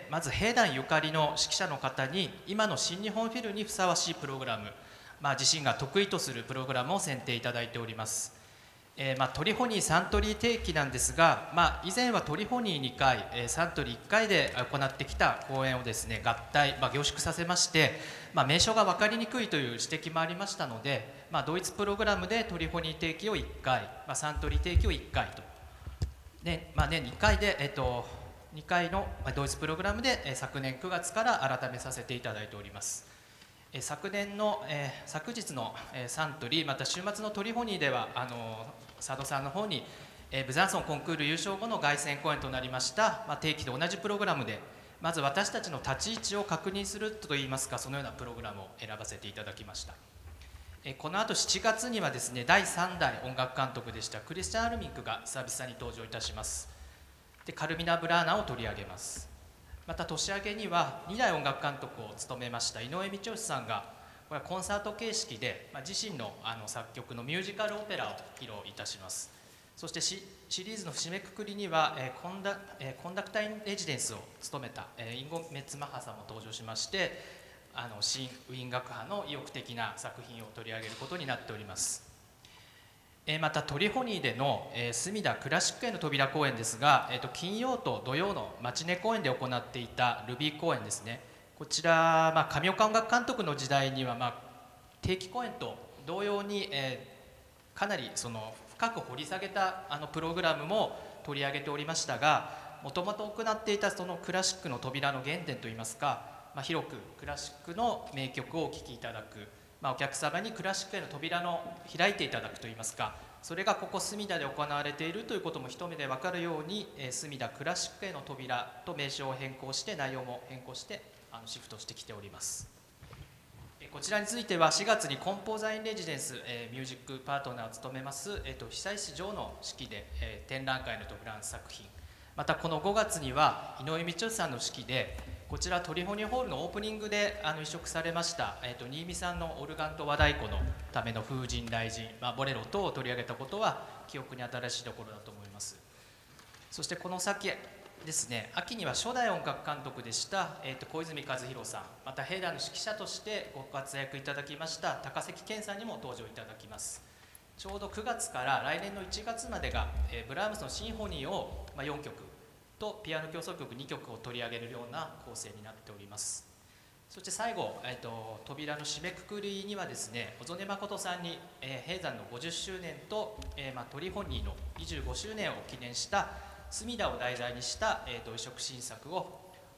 まず兵団ゆかりの指揮者の方に今の新日本フィルにふさわしいプログラム、まあ、自身が得意とするプログラムを選定いただいております。えーまあ、トリフォニーサントリー定期なんですが、まあ、以前はトリフォニーにかい、えー、サントリーいっかいで行ってきた公演をですね合体、まあ、凝縮させまして、まあ、名称が分かりにくいという指摘もありましたので、まあ、同一プログラムでトリフォニー定期をいっかい、まあ、サントリー定期をいっかいと、で、まあ、年にいっかいで、えー、とにかいの同一プログラムで、えー、昨年くがつから改めさせていただいております。えー、昨年の、えー、昨日の、えー、サントリー、また週末のトリフォニーではあのー佐渡さんの方に、えー、ブザンソンコンクール優勝後の凱旋公演となりました、まあ、定期と同じプログラムでまず私たちの立ち位置を確認するといいますか、そのようなプログラムを選ばせていただきました。えー、この後しちがつにはですねだいさんだい音楽監督でしたクリスチャン・アルミンクが久々に登場いたします。でカルミナ・ブラーナを取り上げます。また年明けにはにだい音楽監督を務めました井上道義さんがこれはコンサート形式で、まあ、自身の、あの作曲のミュージカルオペラを披露いたします。そして シ, シリーズの締めくくりには、えーコンダえー、コンダクター・イン・レジデンスを務めた、えー、インゴ・メッツマッハさんも登場しまして、あの新ウィーン楽派の意欲的な作品を取り上げることになっております。えー、またトリフォニーでの、えー、隅田クラシックへの扉公演ですが、えー、と金曜と土曜のマチネ公演で行っていたルビー公演ですね、こちら、まあ、上岡音楽監督の時代には、まあ、定期公演と同様に、えー、かなりその深く掘り下げたあのプログラムも取り上げておりましたが、もともと行っていたそのクラシックの扉の原点といいますか、まあ、広くクラシックの名曲をお聴きいただく、まあ、お客様にクラシックへの扉の開いていただくといいますか、それがここ隅田で行われているということも一目で分かるように、えー、隅田クラシックへの扉と名称を変更して内容も変更してあのシフトしてきております。こちらについてはしがつにコンポーザー・イン・レジデンス、えー、ミュージックパートナーを務めます、えー、と久石譲の指揮で、えー、展覧会のとフランス作品、またこのごがつには井上道義さんの指揮でこちらトリフォニーホールのオープニングであの移植されました、えー、と新見さんのオルガンと和太鼓のための風神雷神、まあ、ボレロ等を取り上げたことは記憶に新しいところだと思います。そしてこの先ですね、秋には初代音楽監督でした、えー、と小泉和弘さん、また兵団の指揮者としてご活躍いただきました高関健さんにも登場いただきます。ちょうどくがつから来年のいちがつまでが、えー、ブラームスのシンフォニーを、まあ、よんきょくとピアノ協奏曲にきょくを取り上げるような構成になっております。そして最後、えー、と扉の締めくくりにはですね小曽根誠さんに、えー、兵団のごじゅっしゅうねんと、えーまあ、トリフォニーのにじゅうごしゅうねんを記念した隅田を題材にした、えー、と移植新作を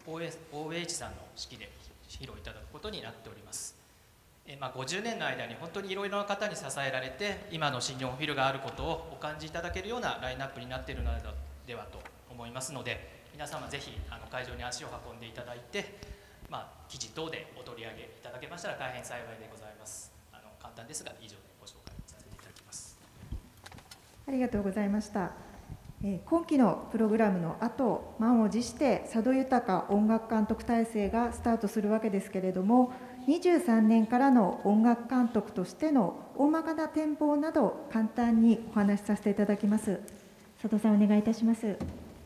オーエイチ さんの指揮で披露いただくことになっております。えまあ、ごじゅうねんの間に本当にいろいろな方に支えられて今の新日本フィルがあることをお感じいただけるようなラインナップになっているのではと思いますので、皆様ぜひあの会場に足を運んでいただいて、まあ、記事等でお取り上げいただけましたら大変幸いでございます。あの簡単ですが以上でご紹介させていただきます。 ありがとうございました。えー、今期のプログラムの後、満を持して佐渡豊音楽監督体制がスタートするわけですけれども、にじゅうさんねんからの音楽監督としての大まかな展望など簡単にお話しさせていただきます。佐藤さん、お願いいたします。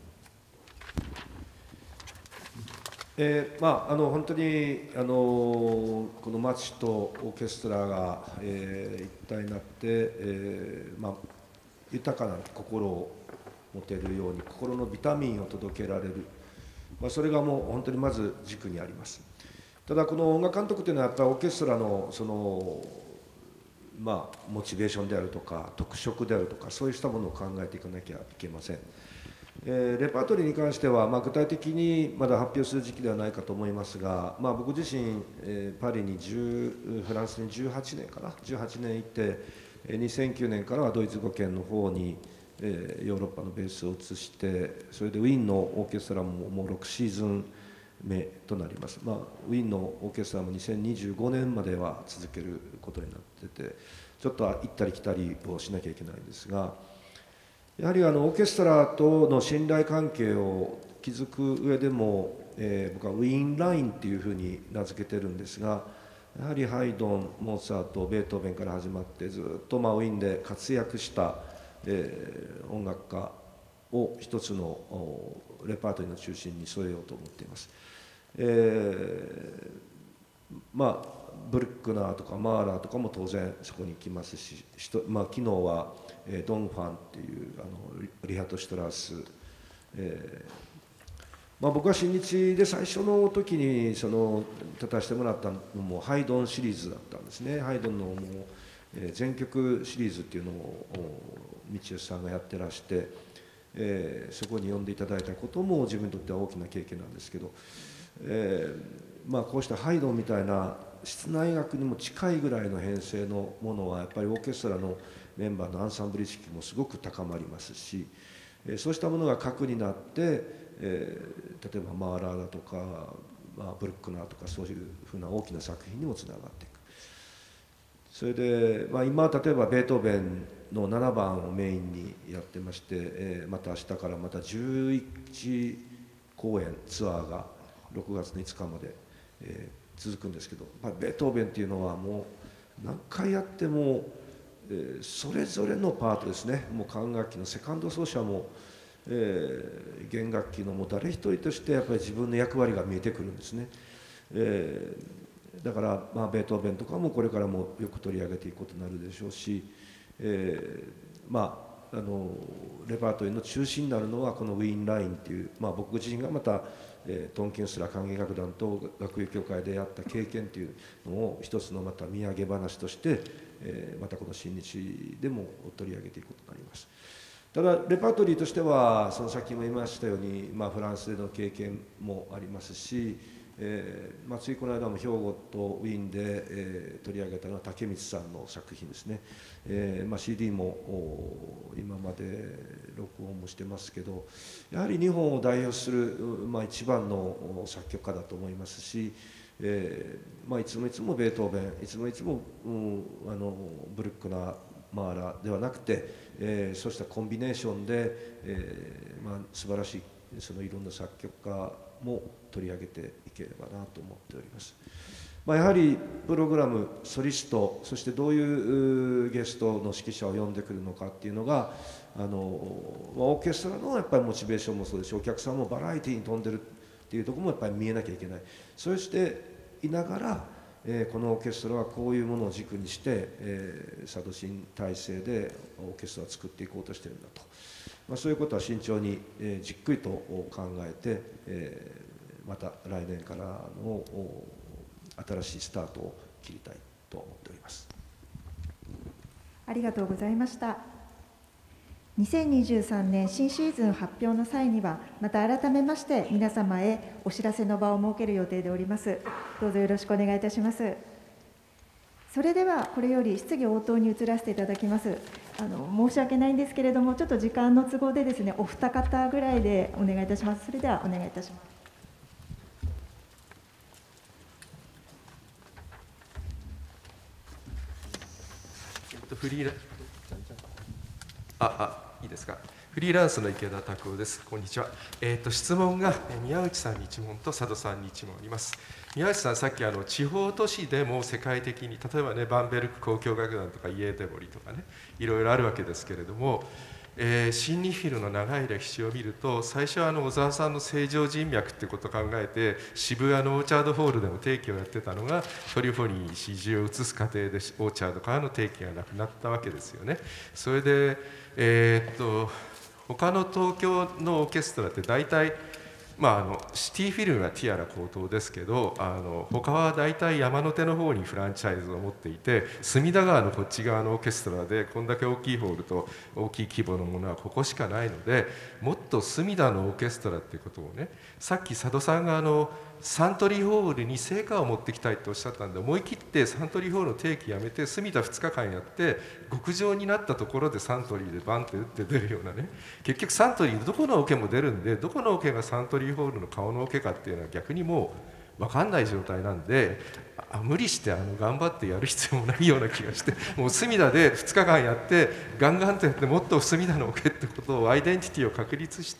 えーまあ、あの本当にあのこの町とオーケストラが、えー、一体になって、えーまあ、豊かな心を持てるように心のビタミンを届けられる、まあ、それがもう本当にまず軸にあります。ただこの音楽監督というのはやっぱりオーケストラのその、まあ、モチベーションであるとか特色であるとかそうしたものを考えていかなきゃいけません。えー、レパートリーに関しては、まあ、具体的にまだ発表する時期ではないかと思いますが、まあ、僕自身、えー、パリに10フランスにじゅうはちねんかなじゅうはちねん行ってにせんきゅうねんからはドイツ語圏の方に、えー、ヨーロッパのベースを移してそれでウィーンのオーケストラももうろくシーズン目となります。まあ、ウィーンのオーケストラもにせんにじゅうごねんまでは続けることになっててちょっと行ったり来たりをしなきゃいけないんですが、やはりあのオーケストラとの信頼関係を築く上でも、えー、僕はウィーンラインっていうふうに名付けてるんですが、やはりハイドン、モーツァルト、ベートーベンから始まってずっとまあウィーンで活躍した、えー、音楽家を一つのレパートリーの中心に添えようと思っています。えー、まあブルックナーとかマーラーとかも当然そこに来ますし、まあ、昨日はドン・ファンっていうあのリハト・シュトラース、えーまあ、僕は新日で最初の時にその立たせてもらったのもハイドンシリーズだったんですね。ハイドンのもう、えー、全曲シリーズっていうのを道吉さんがやってらして、えー、そこに呼んでいただいたことも自分にとっては大きな経験なんですけど、えーまあ、こうしたハイドンみたいな室内楽にも近いぐらいの編成のものはやっぱりオーケストラのメンバーのアンサンブル意識もすごく高まりますし、えー、そうしたものが核になって、えー、例えばマーラーだとか、まあ、ブルックナーとかそういうふうな大きな作品にもつながっていく。それで、まあ、今例えばベートーベンのななばんをメインにやってまして、えー、また明日からまたじゅういち公演ツアーがろくがつのいつかまで、えー、続くんですけど、まあ、ベートーベンっていうのはもう何回やっても、えー、それぞれのパートですね。もう管楽器のセカンド奏者も、えー、弦楽器のもう誰一人としてやっぱり自分の役割が見えてくるんですね。えー、だから、まあ、ベートーベンとかもこれからもよく取り上げていくことになるでしょうし、えー、まああのレパートリーの中心になるのはこのウィーンラインっていう、まあ、僕自身がまた、えー、トンキンスラ管弦楽団と学友協会でやった経験っていうのを一つのまた土産話として、えー、またこの新日でも取り上げていくことになります。ただレパートリーとしてはそのさっきも言いましたように、まあ、フランスでの経験もありますし、えーまあ、ついこの間も兵庫とウィーンで、えー、取り上げたのは竹光さんの作品ですね。えーまあ、シーディー も今まで録音もしてますけど、やはり日本を代表する、まあ、一番の作曲家だと思いますし、えーまあ、いつもいつもベートーベンいつもいつも、うん、あのブルックナーマーラーではなくて、えー、そうしたコンビネーションで、えーまあ、素晴らしいそのいろんな作曲家も取り上げていければなと思っております。まあ、やはりプログラムソリストそしてどういうゲストの指揮者を呼んでくるのかっていうのがあのオーケストラのやっぱりモチベーションもそうですしお客さんもバラエティーに富んでるっていうところもやっぱり見えなきゃいけない。そうしていながら、えー、このオーケストラはこういうものを軸にして、えー、佐渡新体制でオーケストラを作っていこうとしてるんだと、まあ、そういうことは慎重に、えー、じっくりと考えて、えー、また来年からの新しいスタートを切りたいと思っております。 ありがとうございました。 にせんにじゅうさんねん新シーズン発表の際には、また改めまして皆様へお知らせの場を設ける予定でおります。どうぞよろしくお願いいたします。それではこれより質疑応答に移らせていただきます。あの申し訳ないんですけれども、ちょっと時間の都合でですね、お二方ぐらいでお願いいたします。それではお願いいたします。 フリーラああいいですか。フリーランスの池田拓夫です。こんにちは。えー、と質問が宮内さんに一問と佐渡さんに一問あります。宮内さん、さっきあの地方都市でも世界的に、例えばね、バンベルク交響楽団とかイエーテボリとかね、いろいろあるわけですけれども、えー、シンニフィルの長い歴史を見ると、最初はあの小沢さんの正常人脈ってことを考えて、渋谷のオーチャードホールでも定期をやってたのが、トリフォニー支持を移す過程でオーチャードからの定期がなくなったわけですよね。それで、えー、っと他の東京のオーケストラって大体、まあ、あのシティフィルムはティアラ高等ですけど、あの他は大体山手の方にフランチャイズを持っていて、隅田川のこっち側のオーケストラでこんだけ大きいホールと大きい規模のものはここしかないので、もっと隅田のオーケストラっていうことをね、さっき佐渡さんがあのサントリーホールに成果を持ってきたいとおっしゃったんで、思い切ってサントリーホールの定期やめて隅田ふつかかんやって、極上になったところでサントリーでバンって打って出るようなね、結局サントリーどこのオケも出るんで、どこのオケがサントリーホールの顔のオケかっていうのは逆にもう分かんない状態なんで、あ無理してあの頑張ってやる必要もないような気がして、もう隅田でふつかかんやってガンガンとやって、もっと隅田のオケってことをアイデンティティを確立して、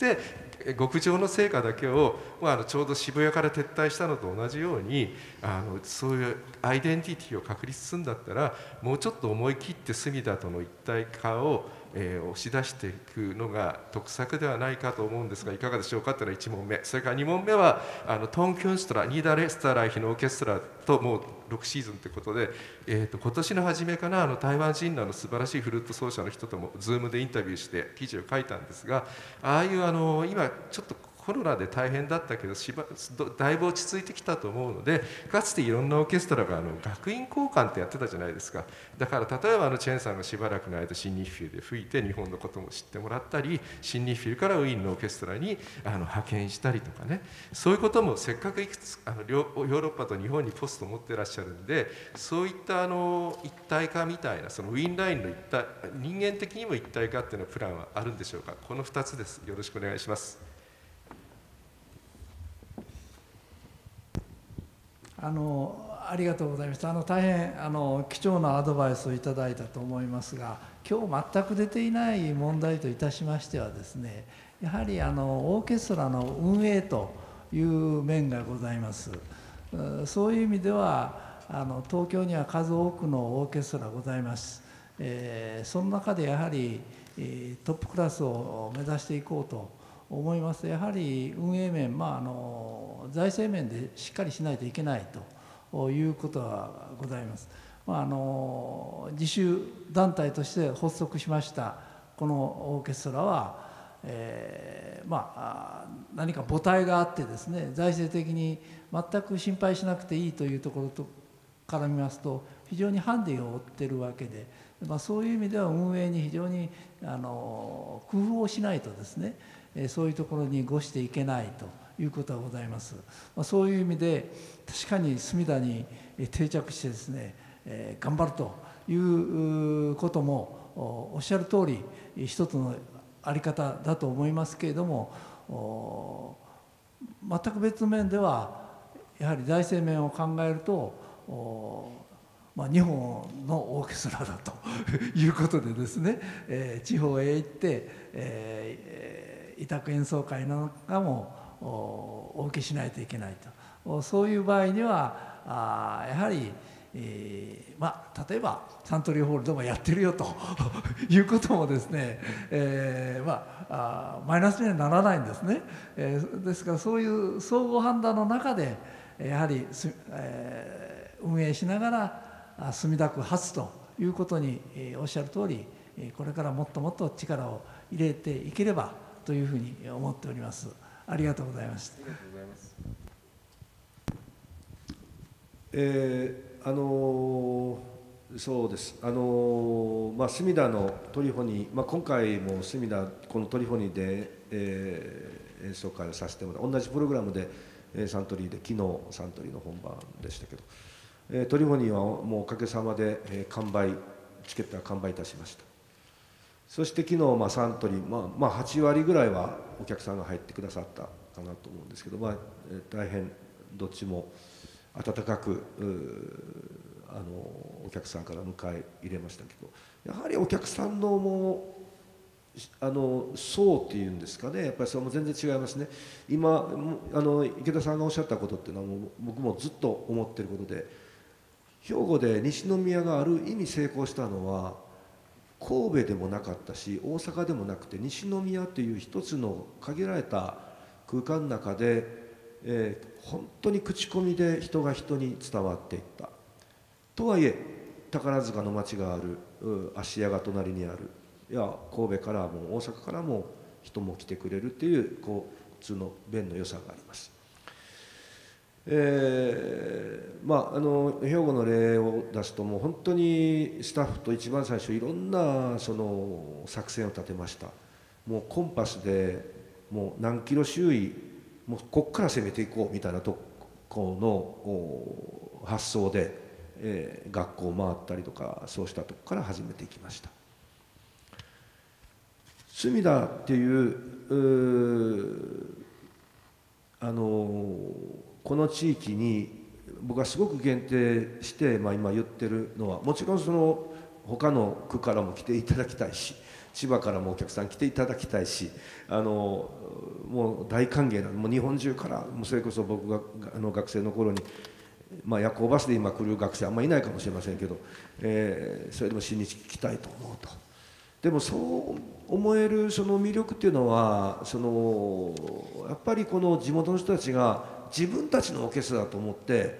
極上の成果だけを、まあ、あのちょうど渋谷から撤退したのと同じように、あのそういうアイデンティティを確立するんだったら、もうちょっと思い切って隅田との一体化を、えー、押し出していくのが得策ではないかと思うんですが、いかがでしょうかというのがいち問目。それからに問目は、あのトン・キュンストラニーダー・レスターライヒのオーケストラともうろくシーズンということで、えー、と今年の初めからあの台湾人のの素晴らしいフルート奏者の人とも Zoom でインタビューして記事を書いたんですが、ああいうあの今ちょっとコロナで大変だったけどしばだいぶ落ち着いてきたと思うので、かつていろんなオーケストラがあの学院交換ってやってたじゃないですか。だから例えばあのチェンさんがしばらくの間シンニッフィルで吹いて日本のことも知ってもらったり、シンニッフィルからウィーンのオーケストラにあの派遣したりとかね、そういうこともせっかくいくつあのヨーロッパと日本にポストを持ってらっしゃるんで、そういったあの一体化みたいな、そのウィーンラインの一体、人間的にも一体化っていうのプランはあるんでしょうか。このふたつです。よろしくお願いします。 あのありがとうございました。あの大変あの貴重なアドバイスをいただいたと思いますが、今日全く出ていない問題といたしましてはですね、やはりあのオーケストラの運営という面がございます。そういう意味ではあの東京には数多くのオーケストラございます。えー、その中でやはりトップクラスを目指していこうと思いますと、やはり運営面、まあ、あの財政面でしっかりしないといけないということはございます。まあ、あの自主団体として発足しましたこのオーケストラは、えー、まあ何か母体があってですね、財政的に全く心配しなくていいというところとから見ますと非常にハンディを負っているわけで、まあ、そういう意味では運営に非常にあの工夫をしないとですね、そういうところにごしていけないということはございます。まあ、そういう意味で確かに隅田に定着してですね、えー、頑張るということもおっしゃる通り一つのあり方だと思いますけれども、全く別の面ではやはり財政面を考えると、まあ、日本のオーケストラだということでですね、えー、地方へ行って、えー、委託演奏会なんかもお受けしないといけないと、そういう場合にはあやはり、えーまあ、例えばサントリーホールでもやってるよということもですね、えーまあ、あマイナスにはならないんですね。えー、ですからそういう総合判断の中でやはり、えー、運営しながら墨田区発ということに、えー、おっしゃる通りこれからもっともっと力を入れていければというふうに思っております。ありがとうございました。ありがとうございます。 えー、あのそうです、あのまあ、隅田のトリフォニー、まあ、今回も隅田、このトリフォニーで、えー、演奏会をさせてもらう、同じプログラムで、えー、サントリーで、昨日サントリーの本番でしたけど、えー、トリフォニーはもうおかげさまで、えー、完売、チケットが完売いたしました。そして昨日、まあ、サントリー、まあまあ、はちわりぐらいはお客さんが入ってくださったかなと思うんですけど、まあ、大変どっちも温かくあのお客さんから迎え入れましたけど、やはりお客さんのもうあの層っていうんですかね、やっぱりそれも全然違いますね。今あの池田さんがおっしゃったことっていうのはもう僕もずっと思ってることで、兵庫で西宮がある意味成功したのは神戸でもなかったし大阪でもなくて、西宮という一つの限られた空間の中で、えー、本当に口コミで人が人に伝わっていった。とはいえ宝塚の町がある、芦屋が隣にある、いや神戸からも大阪からも人も来てくれるっていう交通の便の良さがあります。えー、まああの兵庫の例を出すと、もう本当にスタッフと一番最初いろんなその作戦を立てました。もうコンパスでもう何キロ周囲、もうこっから攻めていこうみたいなとこの発想で、えー、学校を回ったりとか、そうしたとこから始めていきました。隅田っていうあのこの地域に僕はすごく限定して、まあ、今言ってるのは、もちろんその他の区からも来ていただきたいし、千葉からもお客さん来ていただきたいし、あのもう大歓迎なの、もう日本中から、もうそれこそ僕があの学生の頃に、まあ、夜行バスで今来る学生あんまりいないかもしれませんけど、えー、それでも新日来たいと思うと。でもそう思えるその魅力っていうのは、そのやっぱりこの地元の人たちが自分たちのオーケストラだと思って、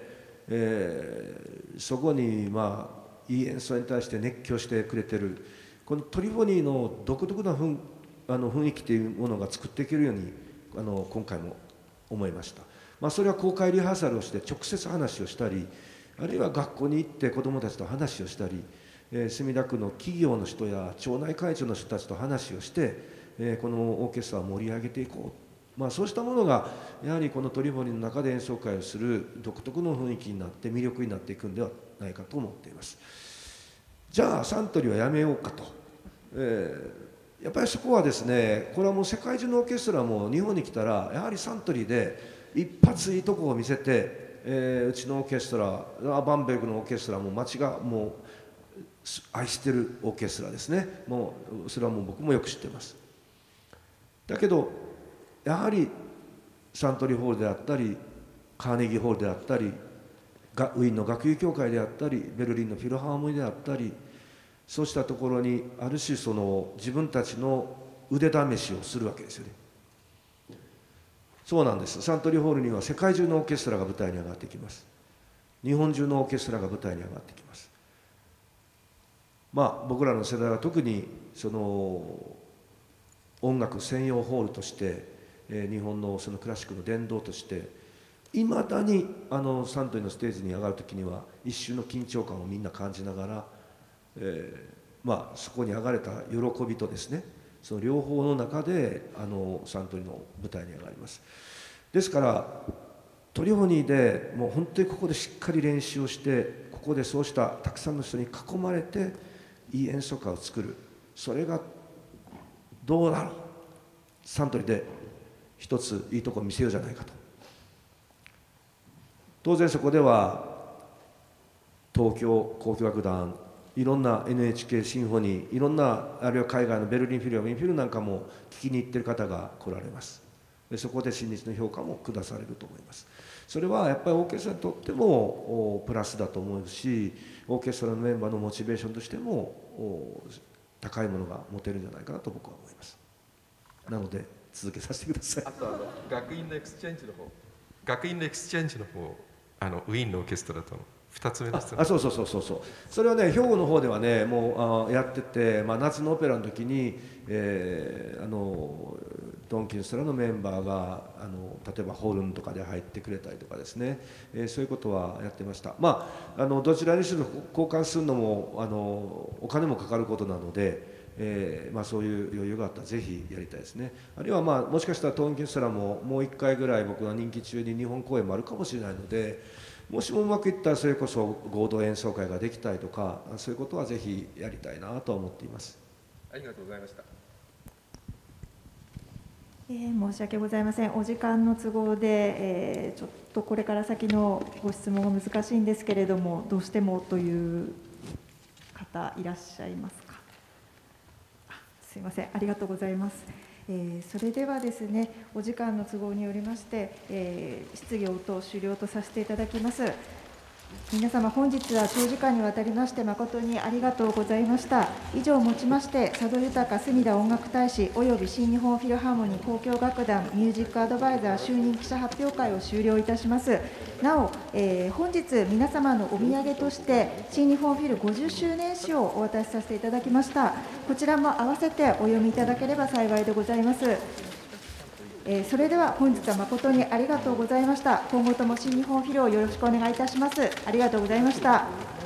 えー、そこにまあいい演奏に対して熱狂してくれてる、このトリフォニーの独特なふんあの雰囲気というものが作っていけるように、あの今回も思いました。まあ、それは公開リハーサルをして直接話をしたり、あるいは学校に行って子どもたちと話をしたり、えー、墨田区の企業の人や町内会長の人たちと話をして、えー、このオーケストラを盛り上げていこう、まあ、そうしたものがやはりこのトリフォニーの中で演奏会をする独特の雰囲気になって魅力になっていくんではないかと思っています。じゃあサントリーはやめようかと、えー、やっぱりそこはですね、これはもう世界中のオーケストラも日本に来たらやはりサントリーで一発いいとこを見せて、えー、うちのオーケストラ、バンベルグのオーケストラも町がもう愛してるオーケストラですね。もうそれはもう僕もよく知ってます。だけどやはりサントリーホールであったり、カーネギーホールであったり、ウィーンの学友協会であったり、ベルリンのフィルハーモニーであったり、そうしたところにある種その自分たちの腕試しをするわけですよね。そうなんです。サントリーホールには世界中のオーケストラが舞台に上がってきます。日本中のオーケストラが舞台に上がってきます。まあ僕らの世代は特にその音楽専用ホールとして、えー、日本のそのクラシックの殿堂としていまだにあのサントリーのステージに上がる時には一瞬の緊張感をみんな感じながら、えー、まあそこに上がれた喜びとですね、その両方の中であのサントリーの舞台に上がります。ですからトリフォニーでもう本当にここでしっかり練習をして、ここでそうしたたくさんの人に囲まれていい演奏会を作る、それがどうだろう、サントリーで一ついいところを見せようじゃないかと。当然そこでは東京交響楽団、いろんな エヌエイチケー シンフォニー、いろんなあるいは海外のベルリンフィルやウィーンフィルなんかも聞きに行ってる方が来られます。でそこで新日の評価も下されると思います。それはやっぱりオーケストラにとってもプラスだと思うし、オーケストラのメンバーのモチベーションとしても高いものが持てるんじゃないかなと僕は思います。なので続けさせてください。 あとあの学院のエクスチェンジの方、学院のエクスチェンジの方、あのウィーンのオーケストラとのふたつめです。 あ、そうそうそうそうそう。それはね、兵庫の方ではね、もうあやってて、まあ、夏のオペラの時に、えー、あのトンキンストラのメンバーがあの例えばホルンとかで入ってくれたりとかですね、えー、そういうことはやってました。まあ、あのどちらにしろ交換するのもあのお金もかかることなので、えーまあ、そういう余裕があったらぜひやりたいですね。あるいは、まあ、もしかしたらトンキンストラももういっかいぐらい僕の任期中に日本公演もあるかもしれないので、もしもうまくいったらそれこそ合同演奏会ができたりとか、そういうことはぜひやりたいなと思っています。 ありがとうございました。 えー、申し訳ございません。お時間の都合で、えー、ちょっとこれから先のご質問が難しいんですけれども、どうしてもという方いらっしゃいますか。あ、すいません、ありがとうございます。えー、それではですね、お時間の都合によりまして、えー、質疑応答終了とさせていただきます。皆様、本日は長時間にわたりまして誠にありがとうございました。以上をもちまして、佐渡豊隅田音楽大使および新日本フィルハーモニー交響楽団ミュージックアドバイザー就任記者発表会を終了いたします。なお、えー、本日皆様のお土産として新日本フィルごじゅっしゅうねん誌をお渡しさせていただきました。こちらも合わせてお読みいただければ幸いでございます。えー、それでは本日は誠にありがとうございました。今後とも新日本フィルをよろしくお願いいたします。ありがとうございました。